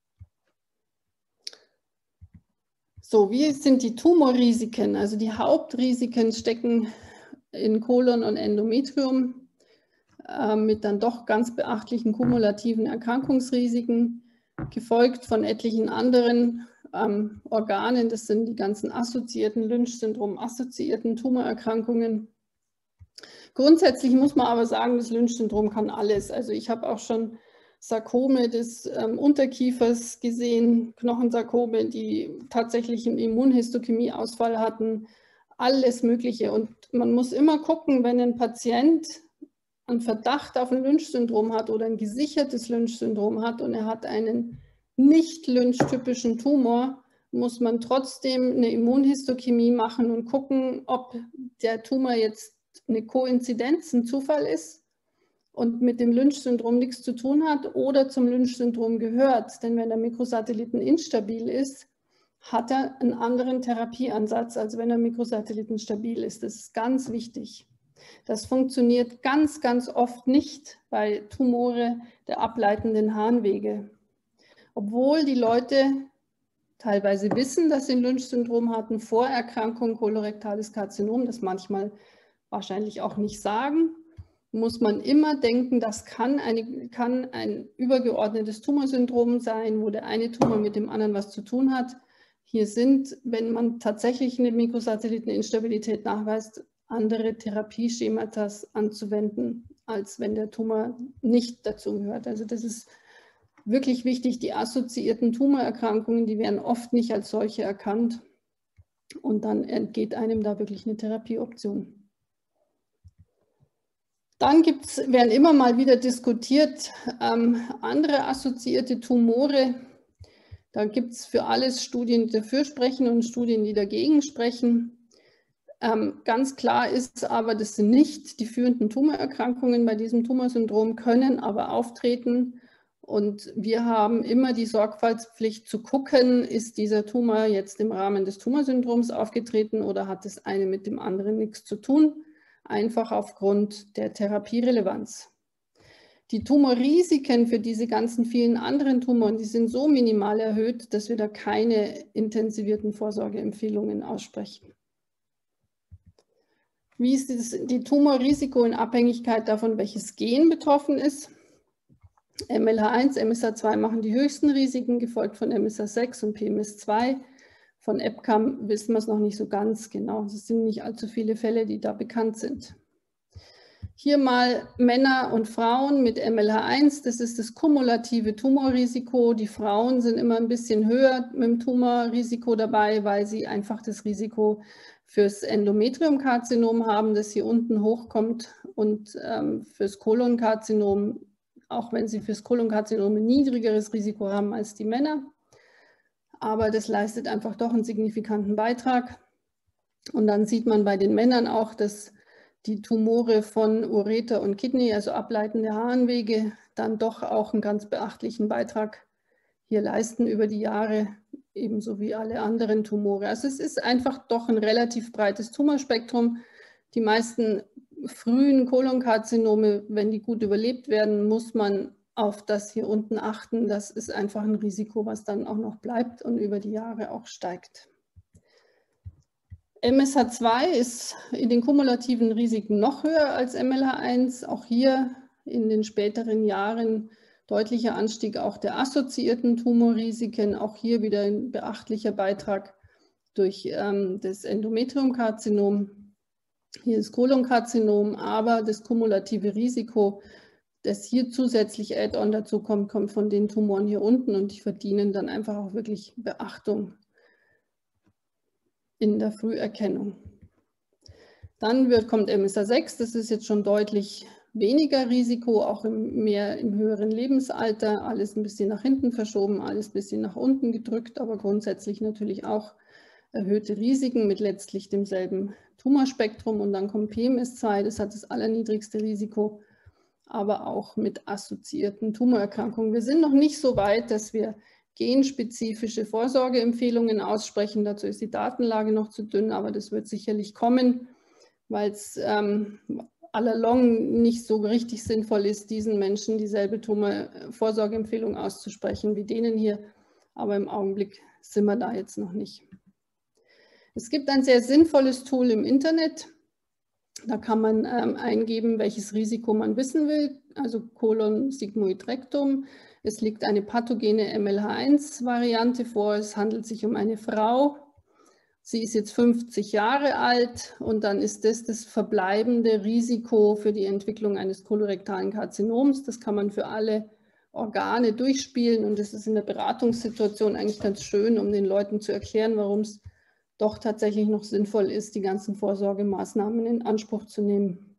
So, wie sind die Tumorrisiken? Also die Hauptrisiken stecken in Kolon und Endometrium mit dann doch ganz beachtlichen kumulativen Erkrankungsrisiken, gefolgt von etlichen anderen Organen. Das sind die ganzen assoziierten Lynch-Syndrom-assoziierten Tumorerkrankungen. Grundsätzlich muss man aber sagen, das Lynch-Syndrom kann alles. Also ich habe auch schon Sarkome des Unterkiefers gesehen, Knochensarkome, die tatsächlich einen Immunhistochemie-Ausfall hatten, alles Mögliche. Und man muss immer gucken, wenn ein Patient einen Verdacht auf ein Lynch-Syndrom hat oder ein gesichertes Lynch-Syndrom hat und er hat einen nicht Lynch-typischen Tumor, muss man trotzdem eine Immunhistochemie machen und gucken, ob der Tumor jetzt eine Koinzidenz, ein Zufall ist und mit dem Lynch-Syndrom nichts zu tun hat oder zum Lynch-Syndrom gehört. Denn wenn der Mikrosatelliten instabil ist, hat er einen anderen Therapieansatz, als wenn er Mikrosatelliten stabil ist. Das ist ganz wichtig. Das funktioniert ganz, ganz oft nicht bei Tumore der ableitenden Harnwege. Obwohl die Leute teilweise wissen, dass sie ein Lynch-Syndrom hatten, Vorerkrankung, kolorektales Karzinom, das manchmal wahrscheinlich auch nicht sagen, muss man immer denken, das kann ein übergeordnetes Tumorsyndrom sein, wo der eine Tumor mit dem anderen was zu tun hat. Hier sind, wenn man tatsächlich eine Mikrosatelliteninstabilität nachweist, andere Therapieschemata anzuwenden, als wenn der Tumor nicht dazu gehört. Also das ist wirklich wichtig. Die assoziierten Tumorerkrankungen, die werden oft nicht als solche erkannt, und dann entgeht einem da wirklich eine Therapieoption. Dann werden immer mal wieder diskutiert andere assoziierte Tumore. Da gibt es für alles Studien, die dafür sprechen und Studien, die dagegen sprechen. Ganz klar ist aber, das sind nicht die führenden Tumorerkrankungen bei diesem Tumorsyndrom, können aber auftreten. Und wir haben immer die Sorgfaltspflicht zu gucken, ist dieser Tumor jetzt im Rahmen des Tumorsyndroms aufgetreten oder hat das eine mit dem anderen nichts zu tun, einfach aufgrund der Therapierelevanz. Die Tumorrisiken für diese ganzen vielen anderen Tumoren, die sind so minimal erhöht, dass wir da keine intensivierten Vorsorgeempfehlungen aussprechen. Wie ist die Tumorrisiko in Abhängigkeit davon, welches Gen betroffen ist? MLH1, MSH2 machen die höchsten Risiken, gefolgt von MSH6 und PMS2. Von EpCAM wissen wir es noch nicht so ganz genau. Es sind nicht allzu viele Fälle, die da bekannt sind. Hier mal Männer und Frauen mit MLH1, das ist das kumulative Tumorrisiko. Die Frauen sind immer ein bisschen höher mit dem Tumorrisiko dabei, weil sie einfach das Risiko fürs Endometriumkarzinom haben, das hier unten hochkommt, und fürs Kolonkarzinom, auch wenn sie fürs Kolonkarzinom ein niedrigeres Risiko haben als die Männer. Aber das leistet einfach doch einen signifikanten Beitrag. Und dann sieht man bei den Männern auch, dass die Tumore von Ureter und Kidney, also ableitende Harnwege, dann doch auch einen ganz beachtlichen Beitrag hier leisten über die Jahre ebenso wie alle anderen Tumore. Also es ist einfach doch ein relativ breites Tumorspektrum. Die meisten frühen Kolonkarzinome, wenn die gut überlebt werden, muss man auf das hier unten achten. Das ist einfach ein Risiko, was dann auch noch bleibt und über die Jahre auch steigt. MSH2 ist in den kumulativen Risiken noch höher als MLH1. Auch hier in den späteren Jahren deutlicher Anstieg auch der assoziierten Tumorrisiken. Auch hier wieder ein beachtlicher Beitrag durch das Endometriumkarzinom. Hier ist Kolonkarzinom, aber das kumulative Risiko, das hier zusätzlich Add-on dazu kommt, kommt von den Tumoren hier unten und die verdienen dann einfach auch wirklich Beachtung in der Früherkennung. Dann kommt MSH6, das ist jetzt schon deutlich weniger Risiko, auch mehr im höheren Lebensalter, alles ein bisschen nach hinten verschoben, alles ein bisschen nach unten gedrückt, aber grundsätzlich natürlich auch erhöhte Risiken mit letztlich demselben Tumorspektrum. Und dann kommt PMS2, das hat das allerniedrigste Risiko, aber auch mit assoziierten Tumorerkrankungen. Wir sind noch nicht so weit, dass wir genspezifische Vorsorgeempfehlungen aussprechen. Dazu ist die Datenlage noch zu dünn, aber das wird sicherlich kommen, weil es allalong nicht so richtig sinnvoll ist, diesen Menschen dieselbe Tumorvorsorgeempfehlung auszusprechen wie denen hier. Aber im Augenblick sind wir da jetzt noch nicht. Es gibt ein sehr sinnvolles Tool im Internet. Da kann man eingeben, welches Risiko man wissen will, also Kolon Sigmoid Rectum. Es liegt eine pathogene MLH1-Variante vor. Es handelt sich um eine Frau. Sie ist jetzt 50 Jahre alt und dann ist das verbleibende Risiko für die Entwicklung eines kolorektalen Karzinoms. Das kann man für alle Organe durchspielen und das ist in der Beratungssituation eigentlich ganz schön, um den Leuten zu erklären, warum es doch tatsächlich noch sinnvoll ist, die ganzen Vorsorgemaßnahmen in Anspruch zu nehmen.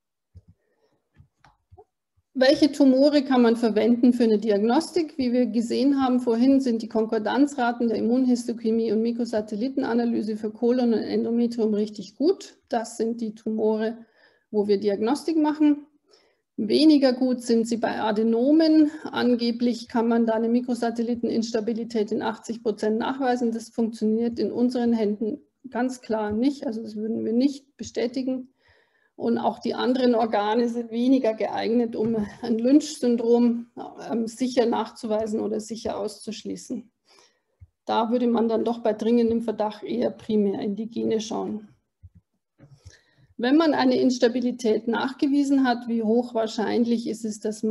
Welche Tumore kann man verwenden für eine Diagnostik? Wie wir gesehen haben vorhin, sind die Konkordanzraten der Immunhistochemie und Mikrosatellitenanalyse für Kolon und Endometrium richtig gut. Das sind die Tumore, wo wir Diagnostik machen. Weniger gut sind sie bei Adenomen. Angeblich kann man da eine Mikrosatelliteninstabilität in 80% nachweisen. Das funktioniert in unseren Händen ganz klar nicht. Also das würden wir nicht bestätigen. Und auch die anderen Organe sind weniger geeignet, um ein Lynch-Syndrom sicher nachzuweisen oder sicher auszuschließen. Da würde man dann doch bei dringendem Verdacht eher primär in die Gene schauen. Wenn man eine Instabilität nachgewiesen hat, wie hoch wahrscheinlich ist es, dass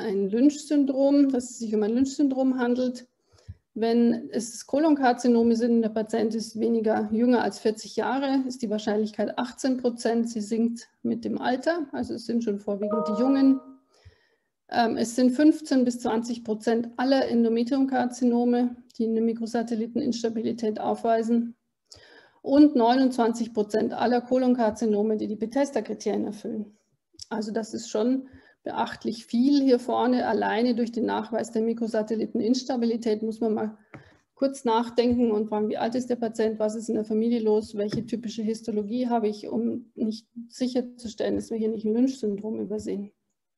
es sich um ein Lynch-Syndrom handelt? Wenn es Kolonkarzinome sind, der Patient ist weniger jünger als 40 Jahre, ist die Wahrscheinlichkeit 18%. Sie sinkt mit dem Alter, also es sind schon vorwiegend die Jungen. Es sind 15 bis 20% aller Endometriumkarzinome, die eine Mikrosatelliteninstabilität aufweisen. Und 29% aller Kolonkarzinome, die die Bethesda-Kriterien erfüllen. Also das ist schon beachtlich viel hier vorne. Alleine durch den Nachweis der Mikrosatelliteninstabilität muss man mal kurz nachdenken und fragen, wie alt ist der Patient, was ist in der Familie los, welche typische Histologie habe ich, um nicht sicherzustellen, dass wir hier nicht ein Lynch-Syndrom übersehen.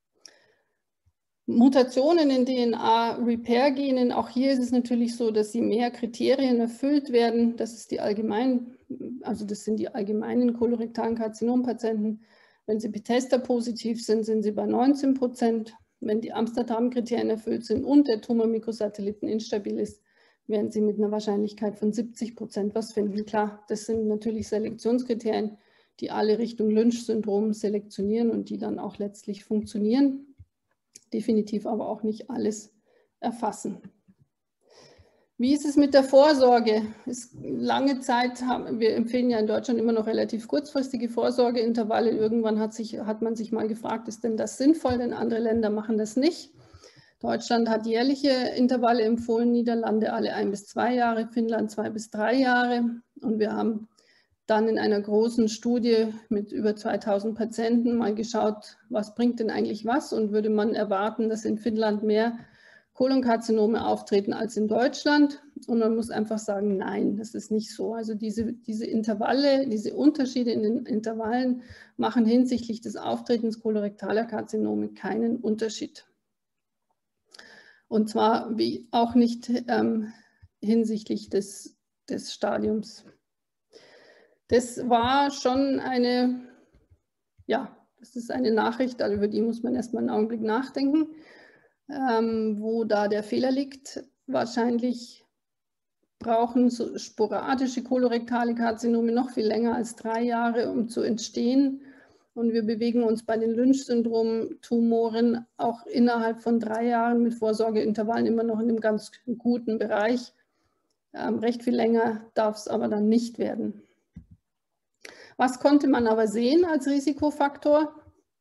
Mutationen in DNA-Repair-Genen, auch hier ist es natürlich so, dass sie mehr Kriterien erfüllt werden. Das sind die allgemeinen kolorektalen Karzinompatienten. Wenn sie Bethesda-positiv sind, sind sie bei 19%. Wenn die Amsterdam-Kriterien erfüllt sind und der Tumor Mikrosatelliten instabil ist, werden sie mit einer Wahrscheinlichkeit von 70% was finden. Klar, das sind natürlich Selektionskriterien, die alle Richtung Lynch-Syndrom selektionieren und die dann auch letztlich funktionieren. Definitiv aber auch nicht alles erfassen. Wie ist es mit der Vorsorge? Lange Zeit wir empfehlen ja in Deutschland immer noch relativ kurzfristige Vorsorgeintervalle. Irgendwann hat man sich mal gefragt, ist denn das sinnvoll? Denn andere Länder machen das nicht. Deutschland hat jährliche Intervalle empfohlen, Niederlande alle 1 bis 2 Jahre, Finnland 2 bis 3 Jahre. Und wir haben dann in einer großen Studie mit über 2000 Patienten mal geschaut, was bringt denn eigentlich was und würde man erwarten, dass in Finnland mehr Kolonkarzinome auftreten als in Deutschland. Und man muss einfach sagen, nein, das ist nicht so. Also diese Intervalle, diese Unterschiede in den Intervallen machen hinsichtlich des Auftretens kolorektaler Karzinome keinen Unterschied. Und zwar wie auch nicht hinsichtlich des Stadiums. Das war schon eine, ja, das ist eine Nachricht, über die muss man erstmal einen Augenblick nachdenken, wo da der Fehler liegt. Wahrscheinlich brauchen so sporadische kolorektale Karzinome noch viel länger als 3 Jahre, um zu entstehen. Und wir bewegen uns bei den Lynch-Syndrom-Tumoren auch innerhalb von 3 Jahren mit Vorsorgeintervallen immer noch in einem ganz guten Bereich. Recht viel länger darf es aber dann nicht werden. Was konnte man aber sehen als Risikofaktor?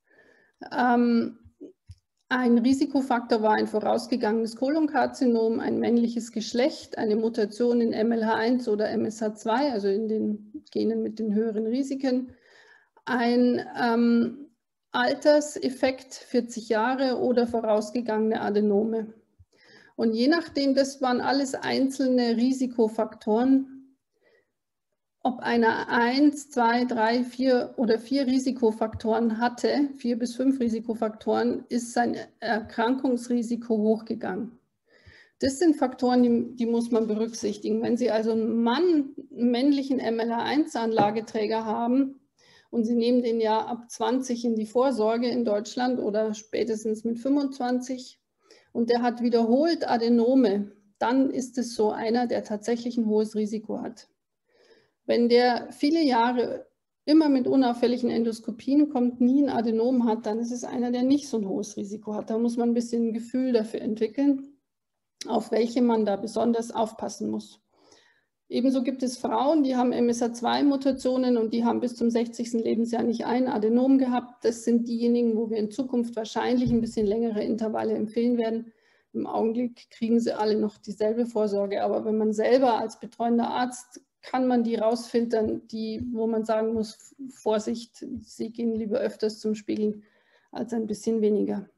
Ein Risikofaktor war ein vorausgegangenes Kolonkarzinom, ein männliches Geschlecht, eine Mutation in MLH1 oder MSH2, also in den Genen mit den höheren Risiken, ein Alterseffekt 40 Jahre oder vorausgegangene Adenome. Und je nachdem, das waren alles einzelne Risikofaktoren, ob einer 1, 2, 3, 4 oder 4 Risikofaktoren hatte, 4 bis 5 Risikofaktoren, ist sein Erkrankungsrisiko hochgegangen. Das sind Faktoren, die muss man berücksichtigen. Wenn Sie also einen männlichen MLH1-Anlageträger haben und Sie nehmen den ja ab 20 in die Vorsorge in Deutschland oder spätestens mit 25 und der hat wiederholt Adenome, dann ist es so einer, der tatsächlich ein hohes Risiko hat. Wenn der viele Jahre immer mit unauffälligen Endoskopien kommt, nie ein Adenom hat, dann ist es einer, der nicht so ein hohes Risiko hat. Da muss man ein bisschen ein Gefühl dafür entwickeln, auf welche man da besonders aufpassen muss. Ebenso gibt es Frauen, die haben MSH2-Mutationen und die haben bis zum 60. Lebensjahr nicht ein Adenom gehabt. Das sind diejenigen, wo wir in Zukunft wahrscheinlich ein bisschen längere Intervalle empfehlen werden. Im Augenblick kriegen sie alle noch dieselbe Vorsorge, aber wenn man selber als betreuender Arzt kann man die rausfiltern, wo man sagen muss, Vorsicht, sie gehen lieber öfters zum Spiegeln als ein bisschen weniger.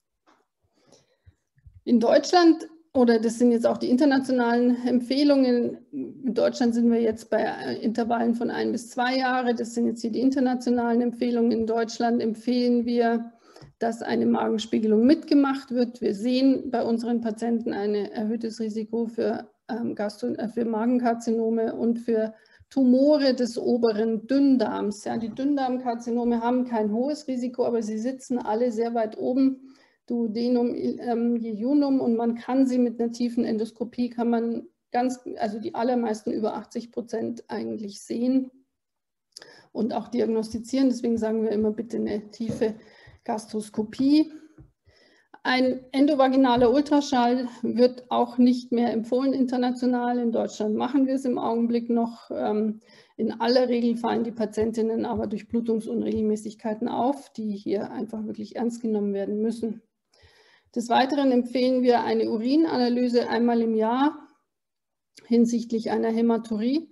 In Deutschland, oder das sind jetzt auch die internationalen Empfehlungen, in Deutschland sind wir jetzt bei Intervallen von 1 bis 2 Jahre, das sind jetzt hier die internationalen Empfehlungen. In Deutschland empfehlen wir, dass eine Magenspiegelung mitgemacht wird. Wir sehen bei unseren Patienten ein erhöhtes Risiko für Magenkarzinome und für Tumore des oberen Dünndarms. Ja, die Dünndarmkarzinome haben kein hohes Risiko, aber sie sitzen alle sehr weit oben, Duodenum, Jejunum, und man kann sie mit einer tiefen Endoskopie, kann man also die allermeisten über 80% eigentlich sehen und auch diagnostizieren. Deswegen sagen wir immer bitte eine tiefe Gastroskopie. Ein endovaginaler Ultraschall wird auch nicht mehr empfohlen international. In Deutschland machen wir es im Augenblick noch. In aller Regel fallen die Patientinnen aber durch Blutungsunregelmäßigkeiten auf, die hier einfach wirklich ernst genommen werden müssen. Des Weiteren empfehlen wir eine Urinanalyse einmal im Jahr hinsichtlich einer Hämaturie.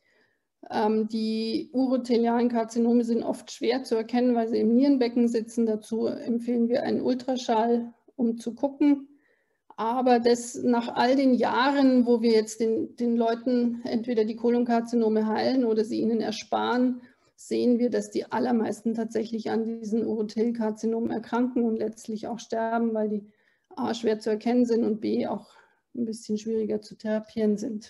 Die urothelialen Karzinome sind oft schwer zu erkennen, weil sie im Nierenbecken sitzen. Dazu empfehlen wir einen Ultraschall, um zu gucken. Aber das nach all den Jahren, wo wir jetzt den Leuten entweder die Kolonkarzinome heilen oder sie ihnen ersparen, sehen wir, dass die allermeisten tatsächlich an diesen Urothelkarzinomen erkranken und letztlich auch sterben, weil die A schwer zu erkennen sind und B auch ein bisschen schwieriger zu therapieren sind.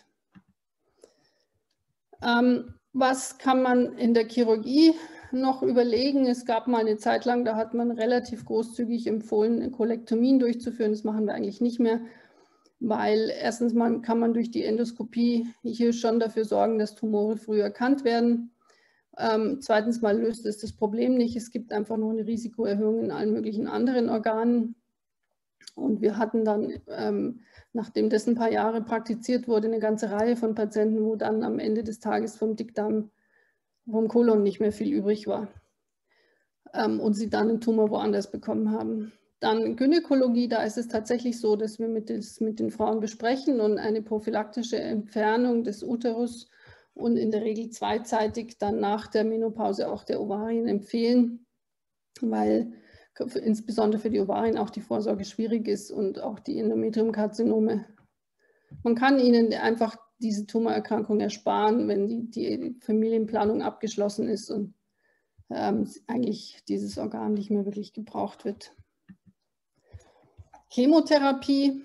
Was kann man in der Chirurgie noch überlegen? Es gab mal eine Zeit lang, da hat man relativ großzügig empfohlen, Kolektomien durchzuführen. Das machen wir eigentlich nicht mehr, weil erstens mal kann man durch die Endoskopie hier schon dafür sorgen, dass Tumore früh erkannt werden. Zweitens mal löst es das Problem nicht. Es gibt einfach noch eine Risikoerhöhung in allen möglichen anderen Organen. Und wir hatten dann, nachdem das ein paar Jahre praktiziert wurde, eine ganze Reihe von Patienten, wo dann am Ende des Tages vom Dickdarm, vom Kolon nicht mehr viel übrig war und sie dann einen Tumor woanders bekommen haben. Dann Gynäkologie, da ist es tatsächlich so, dass wir mit den Frauen besprechen und eine prophylaktische Entfernung des Uterus und in der Regel zweizeitig dann nach der Menopause auch der Ovarien empfehlen, weil insbesondere für die Ovarien auch die Vorsorge schwierig ist und auch die Endometriumkarzinome. Man kann ihnen einfach diese Tumorerkrankung ersparen, wenn die Familienplanung abgeschlossen ist und eigentlich dieses Organ nicht mehr wirklich gebraucht wird. Chemotherapie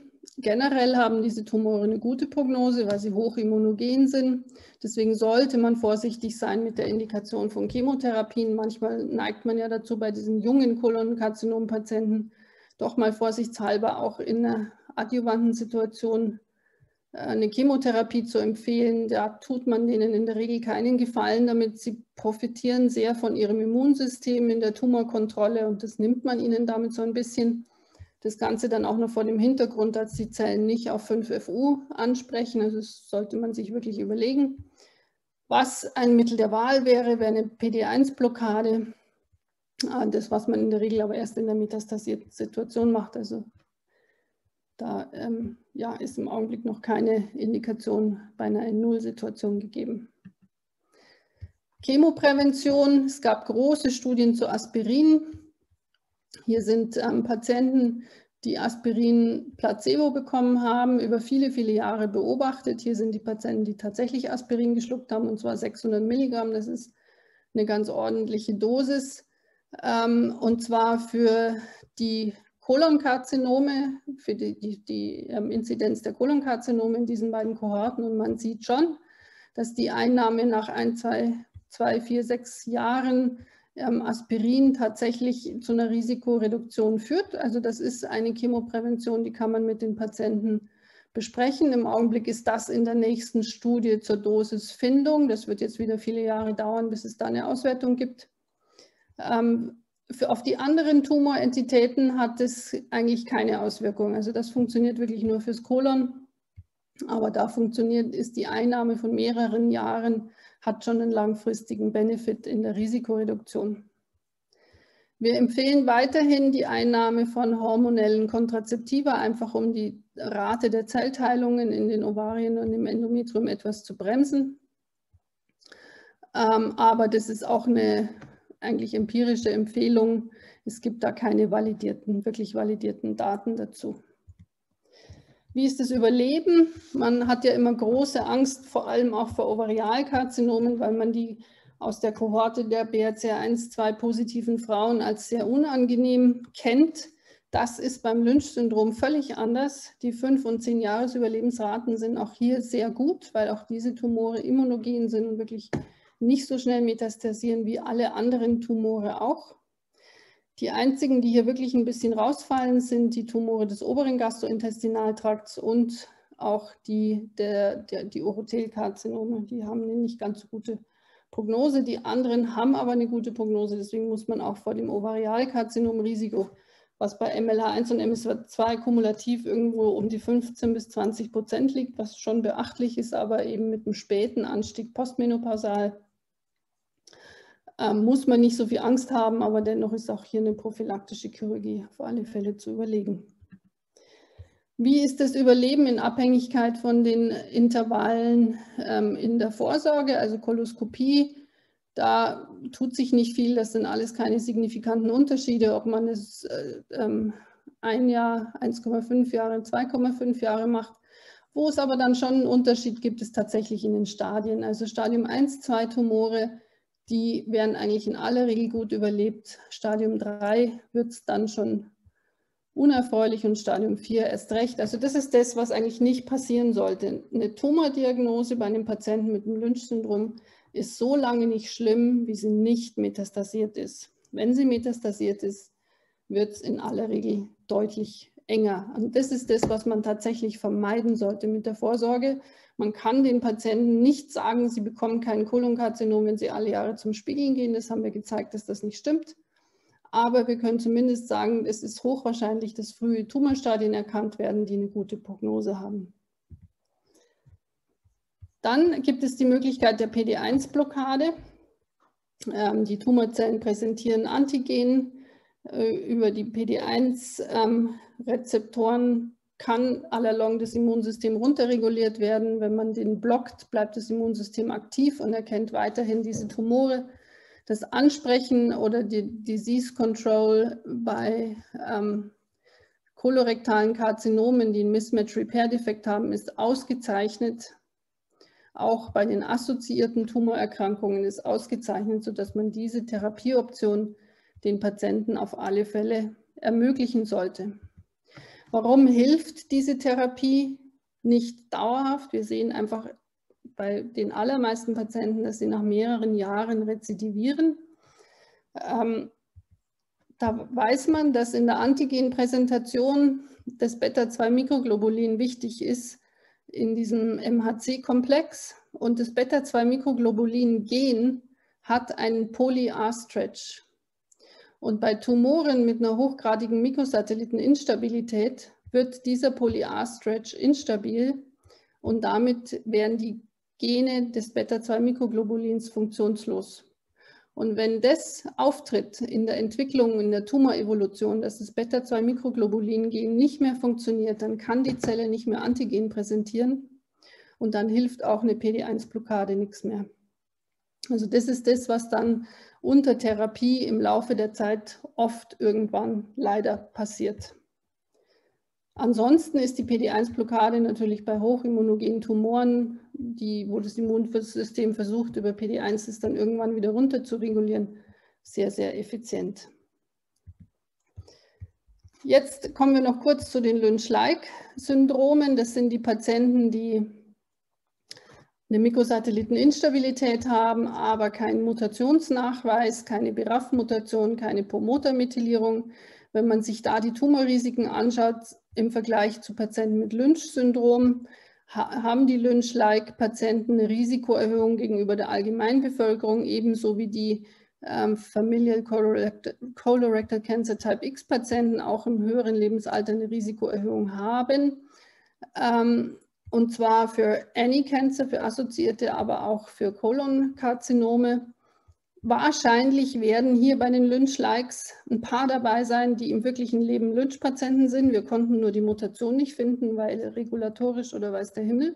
Generell haben diese Tumore eine gute Prognose, weil sie hochimmunogen sind. Deswegen sollte man vorsichtig sein mit der Indikation von Chemotherapien. Manchmal neigt man ja dazu, bei diesen jungen Kolonkarzinom-Patienten doch mal vorsichtshalber auch in einer adjuvanten Situation eine Chemotherapie zu empfehlen. Da tut man denen in der Regel keinen Gefallen, damit sie profitieren sehr von ihrem Immunsystem in der Tumorkontrolle und das nimmt man ihnen damit so ein bisschen. Das Ganze dann auch noch vor dem Hintergrund, dass die Zellen nicht auf 5FU ansprechen. Also das sollte man sich wirklich überlegen. Was ein Mittel der Wahl wäre, wäre eine PD-1-Blockade. Das, was man in der Regel aber erst in der metastasierten Situation macht. Also da ja, ist im Augenblick noch keine Indikation bei einer N0-Situation gegeben. Chemoprävention. Es gab große Studien zu Aspirin. Hier sind Patienten, die Aspirin Placebo bekommen haben, über viele, viele Jahre beobachtet. Hier sind die Patienten, die tatsächlich Aspirin geschluckt haben, und zwar 600 Milligramm. Das ist eine ganz ordentliche Dosis. Und zwar für die Kolonkarzinome, für die Inzidenz der Kolonkarzinome in diesen beiden Kohorten. Und man sieht schon, dass die Einnahme nach 1, 2, 4, 6 Jahren Aspirin tatsächlich zu einer Risikoreduktion führt. Also das ist eine Chemoprävention, die kann man mit den Patienten besprechen. Im Augenblick ist das in der nächsten Studie zur Dosisfindung. Das wird jetzt wieder viele Jahre dauern, bis es da eine Auswertung gibt. Auf die anderen Tumorentitäten hat es eigentlich keine Auswirkung. Also das funktioniert wirklich nur fürs Kolon. Aber da ist die Einnahme von mehreren Jahren, hat schon einen langfristigen Benefit in der Risikoreduktion. Wir empfehlen weiterhin die Einnahme von hormonellen Kontrazeptiva, einfach um die Rate der Zellteilungen in den Ovarien und im Endometrium etwas zu bremsen. Aber das ist auch eine eigentlich empirische Empfehlung. Es gibt da keine wirklich validierten Daten dazu. Wie ist das Überleben? Man hat ja immer große Angst, vor allem auch vor Ovarialkarzinomen, weil man die aus der Kohorte der BRCA1-2 positiven Frauen als sehr unangenehm kennt. Das ist beim Lynch-Syndrom völlig anders. Die 5- und 10-Jahres-Überlebensraten sind auch hier sehr gut, weil auch diese Tumore immunogen sind und wirklich nicht so schnell metastasieren wie alle anderen Tumore auch. Die einzigen, die hier wirklich ein bisschen rausfallen, sind die Tumore des oberen Gastrointestinaltrakts und auch die Urothelkarzinome. Die haben eine nicht ganz so gute Prognose. Die anderen haben aber eine gute Prognose. Deswegen muss man auch vor dem Ovarialkarzinomrisiko, was bei MLH1 und MSI2 kumulativ irgendwo um die 15 bis 20% liegt, was schon beachtlich ist, aber eben mit einem späten Anstieg postmenopausal, muss man nicht so viel Angst haben, aber dennoch ist auch hier eine prophylaktische Chirurgie auf alle Fälle zu überlegen. Wie ist das Überleben in Abhängigkeit von den Intervallen in der Vorsorge, also Koloskopie? Da tut sich nicht viel, das sind alles keine signifikanten Unterschiede, ob man es 1 Jahr, 1,5 Jahre, 2,5 Jahre macht. Wo es aber dann schon einen Unterschied gibt, ist tatsächlich in den Stadien. Also Stadium 1, 2 Tumore, die werden eigentlich in aller Regel gut überlebt. Stadium 3 wird es dann schon unerfreulich und Stadium 4 erst recht. Also das ist das, was eigentlich nicht passieren sollte. Eine Tumordiagnose bei einem Patienten mit dem Lynch-Syndrom ist so lange nicht schlimm, wie sie nicht metastasiert ist. Wenn sie metastasiert ist, wird es in aller Regel deutlich enger. Und das ist das, was man tatsächlich vermeiden sollte mit der Vorsorge. Man kann den Patienten nicht sagen, sie bekommen kein Kolonkarzinom, wenn sie alle Jahre zum Spiegeln gehen. Das haben wir gezeigt, dass das nicht stimmt. Aber wir können zumindest sagen, es ist hochwahrscheinlich, dass frühe Tumorstadien erkannt werden, die eine gute Prognose haben. Dann gibt es die Möglichkeit der PD-1-Blockade. Die Tumorzellen präsentieren Antigen. Über die PD-1-Rezeptoren kann allalong das Immunsystem runterreguliert werden. Wenn man den blockt, bleibt das Immunsystem aktiv und erkennt weiterhin diese Tumore. Das Ansprechen oder die Disease Control bei kolorektalen Karzinomen, die einen Mismatch-Repair-Defekt haben, ist ausgezeichnet. Auch bei den assoziierten Tumorerkrankungen ist ausgezeichnet, sodass man diese Therapieoption den Patienten auf alle Fälle ermöglichen sollte. Warum hilft diese Therapie nicht dauerhaft? Wir sehen einfach bei den allermeisten Patienten, dass sie nach mehreren Jahren rezidivieren. Da weiß man, dass in der Antigenpräsentation das Beta-2-Mikroglobulin wichtig ist in diesem MHC-Komplex. Und das Beta-2-Mikroglobulin-Gen hat einen Poly-R-Stretch. Und bei Tumoren mit einer hochgradigen Mikrosatelliteninstabilität wird dieser Poly-R-Stretch instabil und damit werden die Gene des Beta-2-Mikroglobulins funktionslos. Und wenn das auftritt in der Entwicklung, in der Tumorevolution, dass das Beta-2-Mikroglobulin-Gen nicht mehr funktioniert, dann kann die Zelle nicht mehr Antigen präsentieren und dann hilft auch eine PD-1-Blockade nichts mehr. Also das ist das, was dann unter Therapie im Laufe der Zeit oft irgendwann leider passiert. Ansonsten ist die PD-1-Blockade natürlich bei hochimmunogenen Tumoren, wo das Immunsystem versucht, über PD-1 es dann irgendwann wieder runter zu regulieren, sehr, sehr effizient. Jetzt kommen wir noch kurz zu den Lynch-like-Syndromen. Das sind die Patienten, die eine Mikrosatelliteninstabilität haben, aber keinen Mutationsnachweis, keine BRAF-Mutation, keine Promotermethylierung. Wenn man sich da die Tumorrisiken anschaut, im Vergleich zu Patienten mit Lynch-Syndrom, haben die Lynch-like-Patienten eine Risikoerhöhung gegenüber der Allgemeinbevölkerung, ebenso wie die Familial Colorectal Cancer Type X-Patienten auch im höheren Lebensalter eine Risikoerhöhung haben. Und zwar für Any Cancer, für assoziierte, aber auch für Kolonkarzinome. Wahrscheinlich werden hier bei den Lynch-Likes ein paar dabei sein, die im wirklichen Leben Lynch-Patienten sind. Wir konnten nur die Mutation nicht finden, weil regulatorisch oder weiß der Himmel.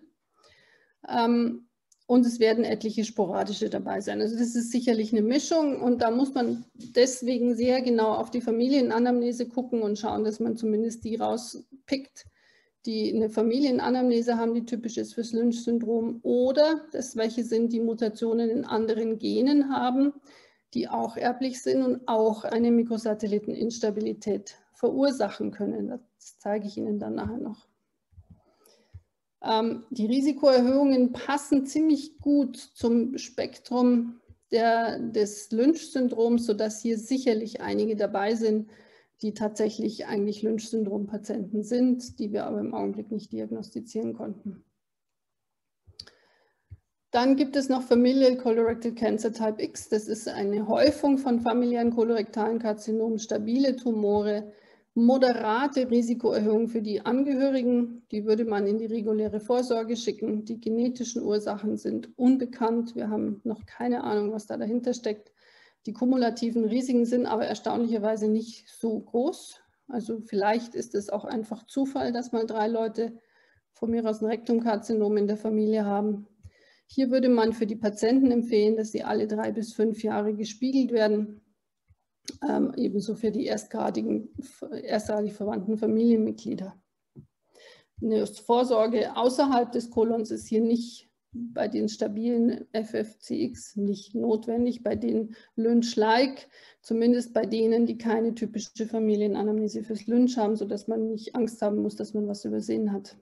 Und es werden etliche sporadische dabei sein. Also das ist sicherlich eine Mischung und da muss man deswegen sehr genau auf die Familienanamnese gucken und schauen, dass man zumindest die rauspickt, die eine Familienanamnese haben, die typisch ist fürs Lynch-Syndrom, oder dass welche sind, die Mutationen in anderen Genen haben, die auch erblich sind und auch eine Mikrosatelliteninstabilität verursachen können. Das zeige ich Ihnen dann nachher noch. Die Risikoerhöhungen passen ziemlich gut zum Spektrum des Lynch-Syndroms, sodass hier sicherlich einige dabei sind, die tatsächlich eigentlich Lynch-Syndrom-Patienten sind, die wir aber im Augenblick nicht diagnostizieren konnten. Dann gibt es noch Familial Colorectal Cancer Type X. Das ist eine Häufung von familiären kolorektalen Karzinomen, stabile Tumore, moderate Risikoerhöhung für die Angehörigen. Die würde man in die reguläre Vorsorge schicken. Die genetischen Ursachen sind unbekannt. Wir haben noch keine Ahnung, was da dahinter steckt. Die kumulativen Risiken sind aber erstaunlicherweise nicht so groß. Also vielleicht ist es auch einfach Zufall, dass mal 3 Leute von mir aus ein Rektumkarzinom in der Familie haben. Hier würde man für die Patienten empfehlen, dass sie alle 3 bis 5 Jahre gespiegelt werden. Ebenso für die erstgradig verwandten Familienmitglieder. Eine Vorsorge außerhalb des Kolons ist hier nicht bei den stabilen FFCX nicht notwendig, bei den Lynch-like, zumindest bei denen, die keine typische Familienanamnese fürs Lynch haben, sodass man nicht Angst haben muss, dass man was übersehen hat.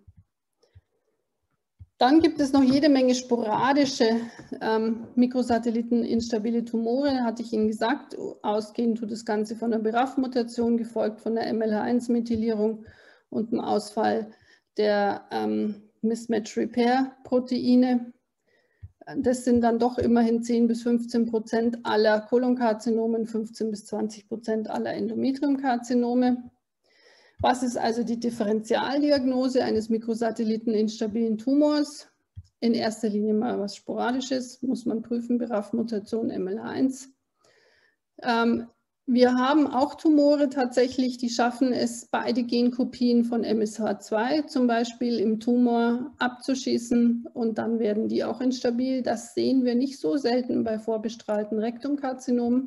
Dann gibt es noch jede Menge sporadische Mikrosatelliteninstabile Tumore, hatte ich Ihnen gesagt. Ausgehend tut das Ganze von der BRAF-Mutation, gefolgt von der MLH1-Methylierung und dem Ausfall der Mismatch-Repair-Proteine. Das sind dann doch immerhin 10 bis 15% aller Kolonkarzinomen, 15 bis 20% aller Endometriumkarzinome. Was ist also die Differentialdiagnose eines mikrosatelliteninstabilen Tumors? In erster Linie mal was Sporadisches, muss man prüfen, BRAF-Mutation, MLH1. Wir haben auch Tumore tatsächlich, die schaffen es, beide Genkopien von MSH2 zum Beispiel im Tumor abzuschießen und dann werden die auch instabil. Das sehen wir nicht so selten bei vorbestrahlten Rektumkarzinomen.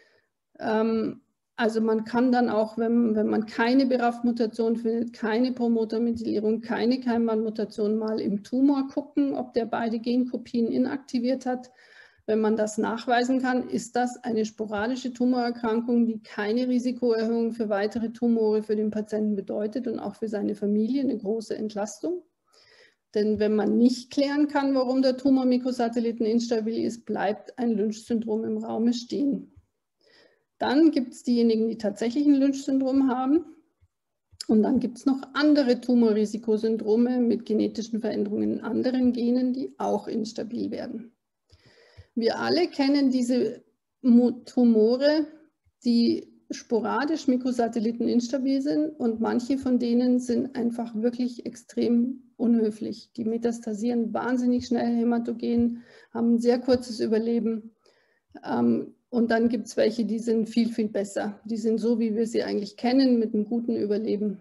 Also man kann dann auch, wenn man keine BRAF-Mutation findet, keine Promotermethylierung, keine Keimbandmutation, mal im Tumor gucken, ob der beide Genkopien inaktiviert hat. Wenn man das nachweisen kann, ist das eine sporadische Tumorerkrankung, die keine Risikoerhöhung für weitere Tumore für den Patienten bedeutet und auch für seine Familie eine große Entlastung. Denn wenn man nicht klären kann, warum der Tumor Mikrosatelliten instabil ist, bleibt ein Lynch-Syndrom im Raum stehen. Dann gibt es diejenigen, die tatsächlich ein Lynch-Syndrom haben. Und dann gibt es noch andere Tumorrisikosyndrome mit genetischen Veränderungen in anderen Genen, die auch instabil werden. Wir alle kennen diese Tumore, die sporadisch Mikrosatelliten instabil sind und manche von denen sind einfach wirklich extrem unhöflich. Die metastasieren wahnsinnig schnell hämatogen, haben ein sehr kurzes Überleben. Und dann gibt es welche, die sind viel, viel besser. Die sind so, wie wir sie eigentlich kennen, mit einem guten Überleben.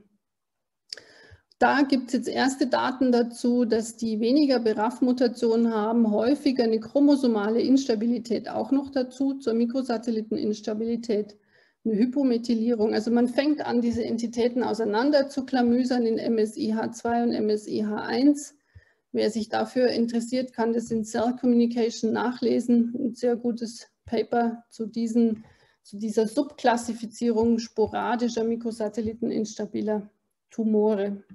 Da gibt es jetzt erste Daten dazu, dass die weniger BRAF-Mutationen haben, häufiger eine chromosomale Instabilität auch noch dazu, zur Mikrosatelliteninstabilität, eine Hypomethylierung. Also man fängt an, diese Entitäten auseinander zu klamüsern in MSI-H2 und MSI-H1. Wer sich dafür interessiert, kann das in Cell Communication nachlesen. Ein sehr gutes Paper zu dieser Subklassifizierung sporadischer Mikrosatelliteninstabiler Tumore.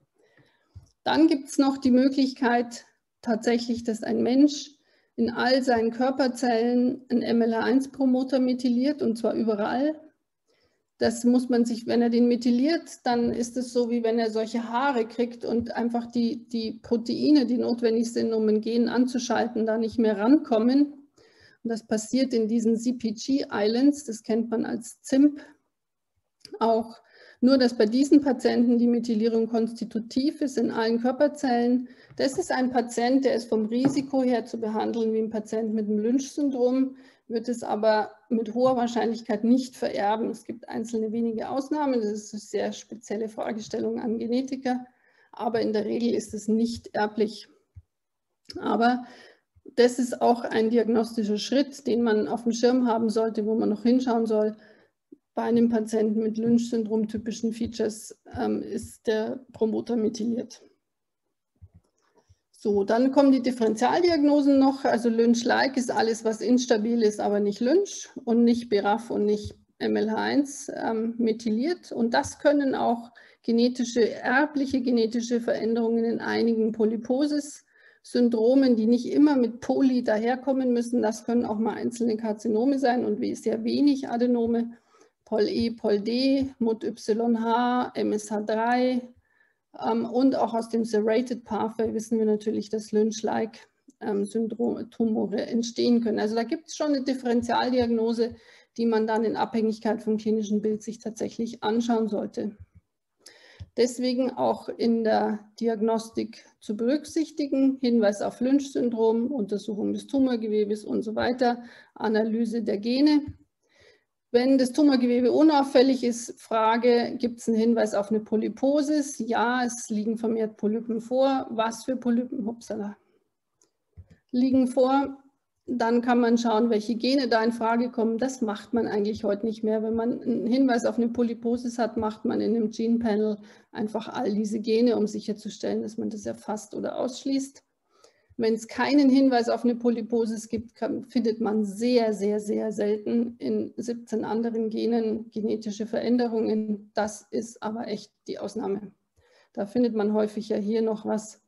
Dann gibt es noch die Möglichkeit tatsächlich, dass ein Mensch in all seinen Körperzellen einen MLH1-Promoter methyliert, und zwar überall. Das muss man sich, wenn er den methyliert, dann ist es so, wie wenn er solche Haare kriegt und einfach die Proteine, die notwendig sind, um ein Gen anzuschalten, da nicht mehr rankommen. Und das passiert in diesen CpG Islands, das kennt man als ZIMP auch. Nur, dass bei diesen Patienten die Methylierung konstitutiv ist in allen Körperzellen. Das ist ein Patient, der ist vom Risiko her zu behandeln wie ein Patient mit einem Lynch-Syndrom, wird es aber mit hoher Wahrscheinlichkeit nicht vererben. Es gibt einzelne wenige Ausnahmen, das ist eine sehr spezielle Fragestellung an Genetiker, aber in der Regel ist es nicht erblich. Aber das ist auch ein diagnostischer Schritt, den man auf dem Schirm haben sollte, wo man noch hinschauen soll. Bei einem Patienten mit Lynch-Syndrom typischen Features ist der Promoter methyliert. So, dann kommen die Differentialdiagnosen noch. Also Lynch-like ist alles, was instabil ist, aber nicht Lynch und nicht BRAF und nicht MLH1 methyliert. Und das können auch erbliche genetische Veränderungen in einigen Polyposis-Syndromen, die nicht immer mit Poly daherkommen müssen. Das können auch mal einzelne Karzinome sein und sehr wenig Adenome. POL-E, POL-D, MUT-YH, MSH3 und auch aus dem Serrated Pathway wissen wir natürlich, dass Lynch-like Tumore entstehen können. Also da gibt es schon eine Differentialdiagnose, die man dann in Abhängigkeit vom klinischen Bild sich tatsächlich anschauen sollte. Deswegen auch in der Diagnostik zu berücksichtigen, Hinweis auf Lynch-Syndrom, Untersuchung des Tumorgewebes und so weiter, Analyse der Gene. Wenn das Tumorgewebe unauffällig ist, Frage, gibt es einen Hinweis auf eine Polyposis? Ja, es liegen vermehrt Polypen vor. Was für Polypen? Upsala. Liegen vor? Dann kann man schauen, welche Gene da in Frage kommen. Das macht man eigentlich heute nicht mehr. Wenn man einen Hinweis auf eine Polyposis hat, macht man in einem Gene Panel einfach all diese Gene, um sicherzustellen, dass man das erfasst oder ausschließt. Wenn es keinen Hinweis auf eine Polyposis gibt, findet man sehr, sehr, sehr selten in 17 anderen Genen genetische Veränderungen. Das ist aber echt die Ausnahme. Da findet man häufig ja hier noch was.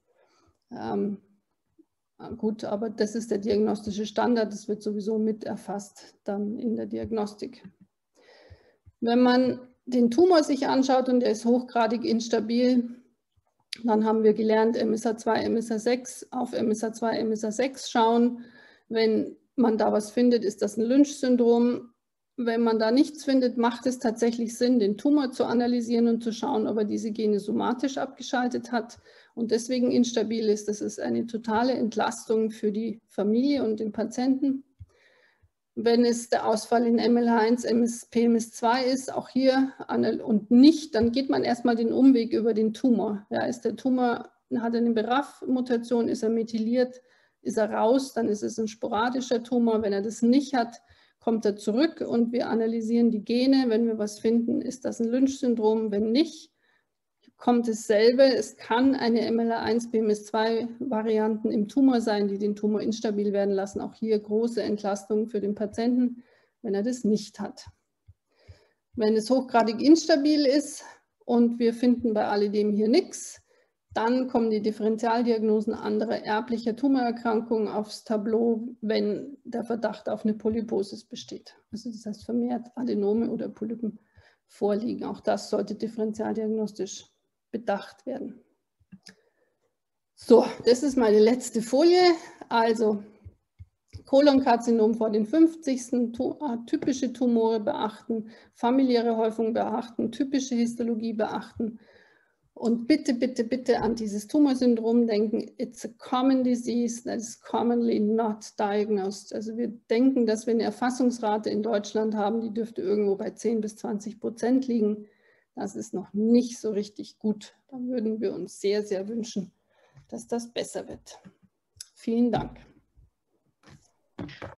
Gut, aber das ist der diagnostische Standard. Das wird sowieso mit erfasst dann in der Diagnostik. Wenn man den Tumor sich anschaut und der ist hochgradig instabil, dann haben wir gelernt, MSH2, MSH6, auf MSH2, MSH6 schauen. Wenn man da was findet, ist das ein Lynch-Syndrom. Wenn man da nichts findet, macht es tatsächlich Sinn, den Tumor zu analysieren und zu schauen, ob er diese Gene somatisch abgeschaltet hat und deswegen instabil ist. Das ist eine totale Entlastung für die Familie und den Patienten. Wenn es der Ausfall in MLH1, PMS2 ist, auch hier und nicht, dann geht man erstmal den Umweg über den Tumor. Ja, ist der Tumor, hat er eine BRAF-Mutation, ist er methyliert, ist er raus, dann ist es ein sporadischer Tumor. Wenn er das nicht hat, kommt er zurück und wir analysieren die Gene. Wenn wir was finden, ist das ein Lynch-Syndrom. Wenn nicht, kommt dasselbe. Es kann eine MLR1-BMS2-Varianten im Tumor sein, die den Tumor instabil werden lassen. Auch hier große Entlastung für den Patienten, wenn er das nicht hat. Wenn es hochgradig instabil ist und wir finden bei alledem hier nichts, dann kommen die Differentialdiagnosen anderer erblicher Tumorerkrankungen aufs Tableau, wenn der Verdacht auf eine Polyposis besteht. Also das heißt vermehrt Adenome oder Polypen vorliegen. Auch das sollte differentialdiagnostisch bedacht werden. So, das ist meine letzte Folie. Also Kolonkarzinom vor den 50. Typische Tumore beachten, familiäre Häufung beachten, typische Histologie beachten und bitte, bitte, bitte an dieses Tumorsyndrom denken. It's a common disease that is commonly not diagnosed. Also wir denken, dass wir eine Erfassungsrate in Deutschland haben, die dürfte irgendwo bei 10 bis 20% liegen. Das ist noch nicht so richtig gut. Da würden wir uns sehr, sehr wünschen, dass das besser wird. Vielen Dank.